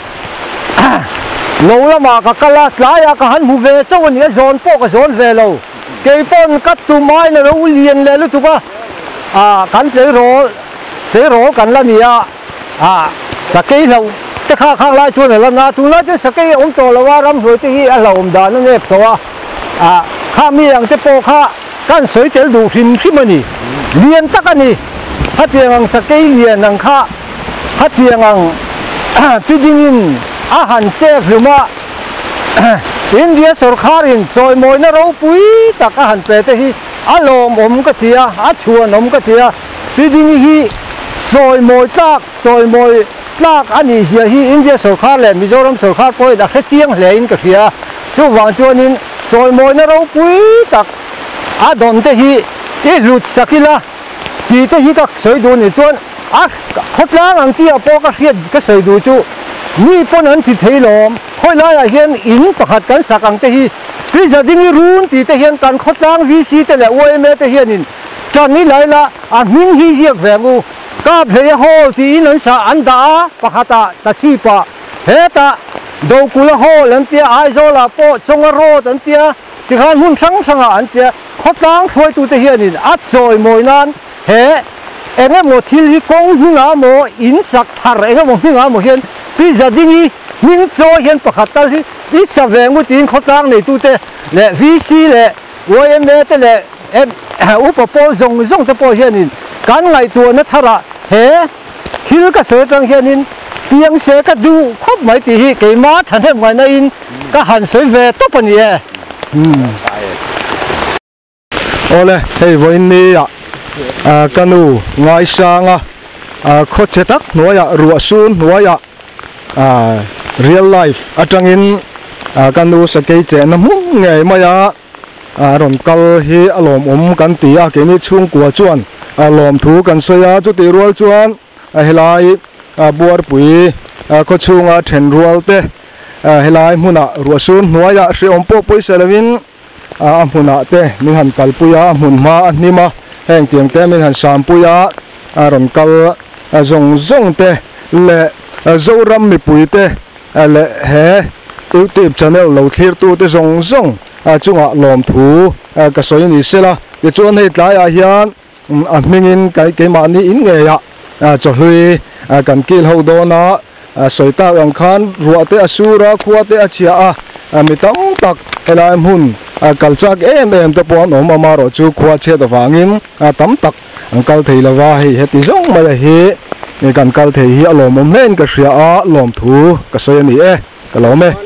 C: lâu lắm mà các la lái à các hắn mua về cho anh ấy dọn po cái dọn về lâu cái pon cắt tụ mai là lâu liền lên lúc đó à cắn cái rổ cái rổ cắn là gì à à sạc cái lâu cái khác khác lại chuột là na tụ lại cái sạc cái ông tổ làว่ารำรวยที่อ่ะเราอมดานั่นเองตัวอ่ะข้ามีอย่างที่poข้ากันสวยเจ๋อดูทิมที่มันนี่เรียนตักอันนี้ฮัตเตียงสากเรียนนังข้าฮัตเตียงที่ดินอาหารเจ๊หรือว่าอินเดียสุรคารินซอยมวยน่ารู้ปุ้ยตักอาหารเปรตที่อารมณ์อมกะเทียอาชวนอมกะเทียที่ดินที่ซอยมวยตักซอยมวยตักอันนี้เฮียที่อินเดียสุรคาเลยมิโซรัมสุรคาป่วยดักเจียงเลยอินกะเทียช่วงวันชวนนินซอยมวยน่ารู้ปุ้ยตักอาดอนเตที่ที่หลุดสักิละที่เตที่ก็สวยดูนี่ชวนอ่ะขดล้างอังเจียปอกระเทียก็สวยดูจูนี่ปนอันที่เทลมค่อยไล่เห็นอินประหัดกันสักอังเตหีพี่จะดิ้งรุนที่เตเห็นกันขดล้างวิซีแต่ละอวยเมเตเห็นนินจอนนี้ไหลละอ่ะมิ่งฮีเรียกแหวงูกับเพลย์โฮที่อินันสาอันดาประหัตาตาชีปะเฮตาดูกุลโฮลันเตียไอโซลาโปจงโรดันเตียที่ขันหุ่นสังสังอันเตียขดล้างช่วยตัวเตเห็นนินอัดจอยมวยนั้นเฮเอ็งหมดที่กงหิงาโมอินสักทาร์เอ็งหมดหิงาโมเห็นพี่จะดิ้งมิ่งโจเห็นประคัตตาที่ดิสเวงมุตินขดล้างในตัวเตและวิซีและวายเมเตและเอ็มอุปโภคจงจงจะพอเห็นนินการไงตัวนัทระเฮที่ลูกเสือจังเห็นนินเพียงเสกดูครบไม่ตีฮีเกมาฉันเห็นไว้ในอินก็หันสวยเวตัวปนีอืม
D: โอ้เลยเฮ้ยวันนี้อ่ะอ่ากันูไงช่างอ่ะอ่าโคเชตักหน่วยอ่ะรัวซูนหน่วยอ่ะอ่า real life อาจังอินอ่ากันูสเกจน้ำมุ้งไงมายาอ่ารอนกัลฮีอารมณ์อมกันตีอ่ะเกนี่ช่วงกัวจวนอารมณ์ถูกันเสียจุดตีรัวจวนอ่าเฮลัยอ่าบัวปุ๋ยอ่าโคช่วงอ่ะเทนรัวเตอ่าเฮลัยมุน่ะรัวซูนหน่วยอ่ะเสียอมโปปุยเซลวินอ่ามุน่ะเตมิหันกัลปุยอ่ะมุนมาอันนี้มาแห่งเตียงเตมิหันสามปุยอ่ะอ่ารอนกัลอ่าจงจงเตเละโจรัมมีปุ๋ยเตเละเฮยูทูบชาแนลเราเทียร์ตัวเตจงจงจุงอ่ะลมถูกระสอยนี่เสละเดี๋ยวจวนให้หลายอาเฮียนอ่ะมิงินไก่ไก่มานี่อินเงียอ่ะจะลุยกันกิลเฮาโดนะสอยตาอังคันรัวเตอสูระขวเตอเชียอ่ะมีตั้งตักเฮลายมุนกัลจากเอ็มเอ็มตะปอนอมมาโรจูขวเชียตะฟังอินตั้งตักอังกัลเทลว่าให้เฮติจงมาเลยเฮในการกัลเทฮีอารมณ์เล่นกับเสียอาลมถูกระสอยนี่เอ๊ะก็เราไหม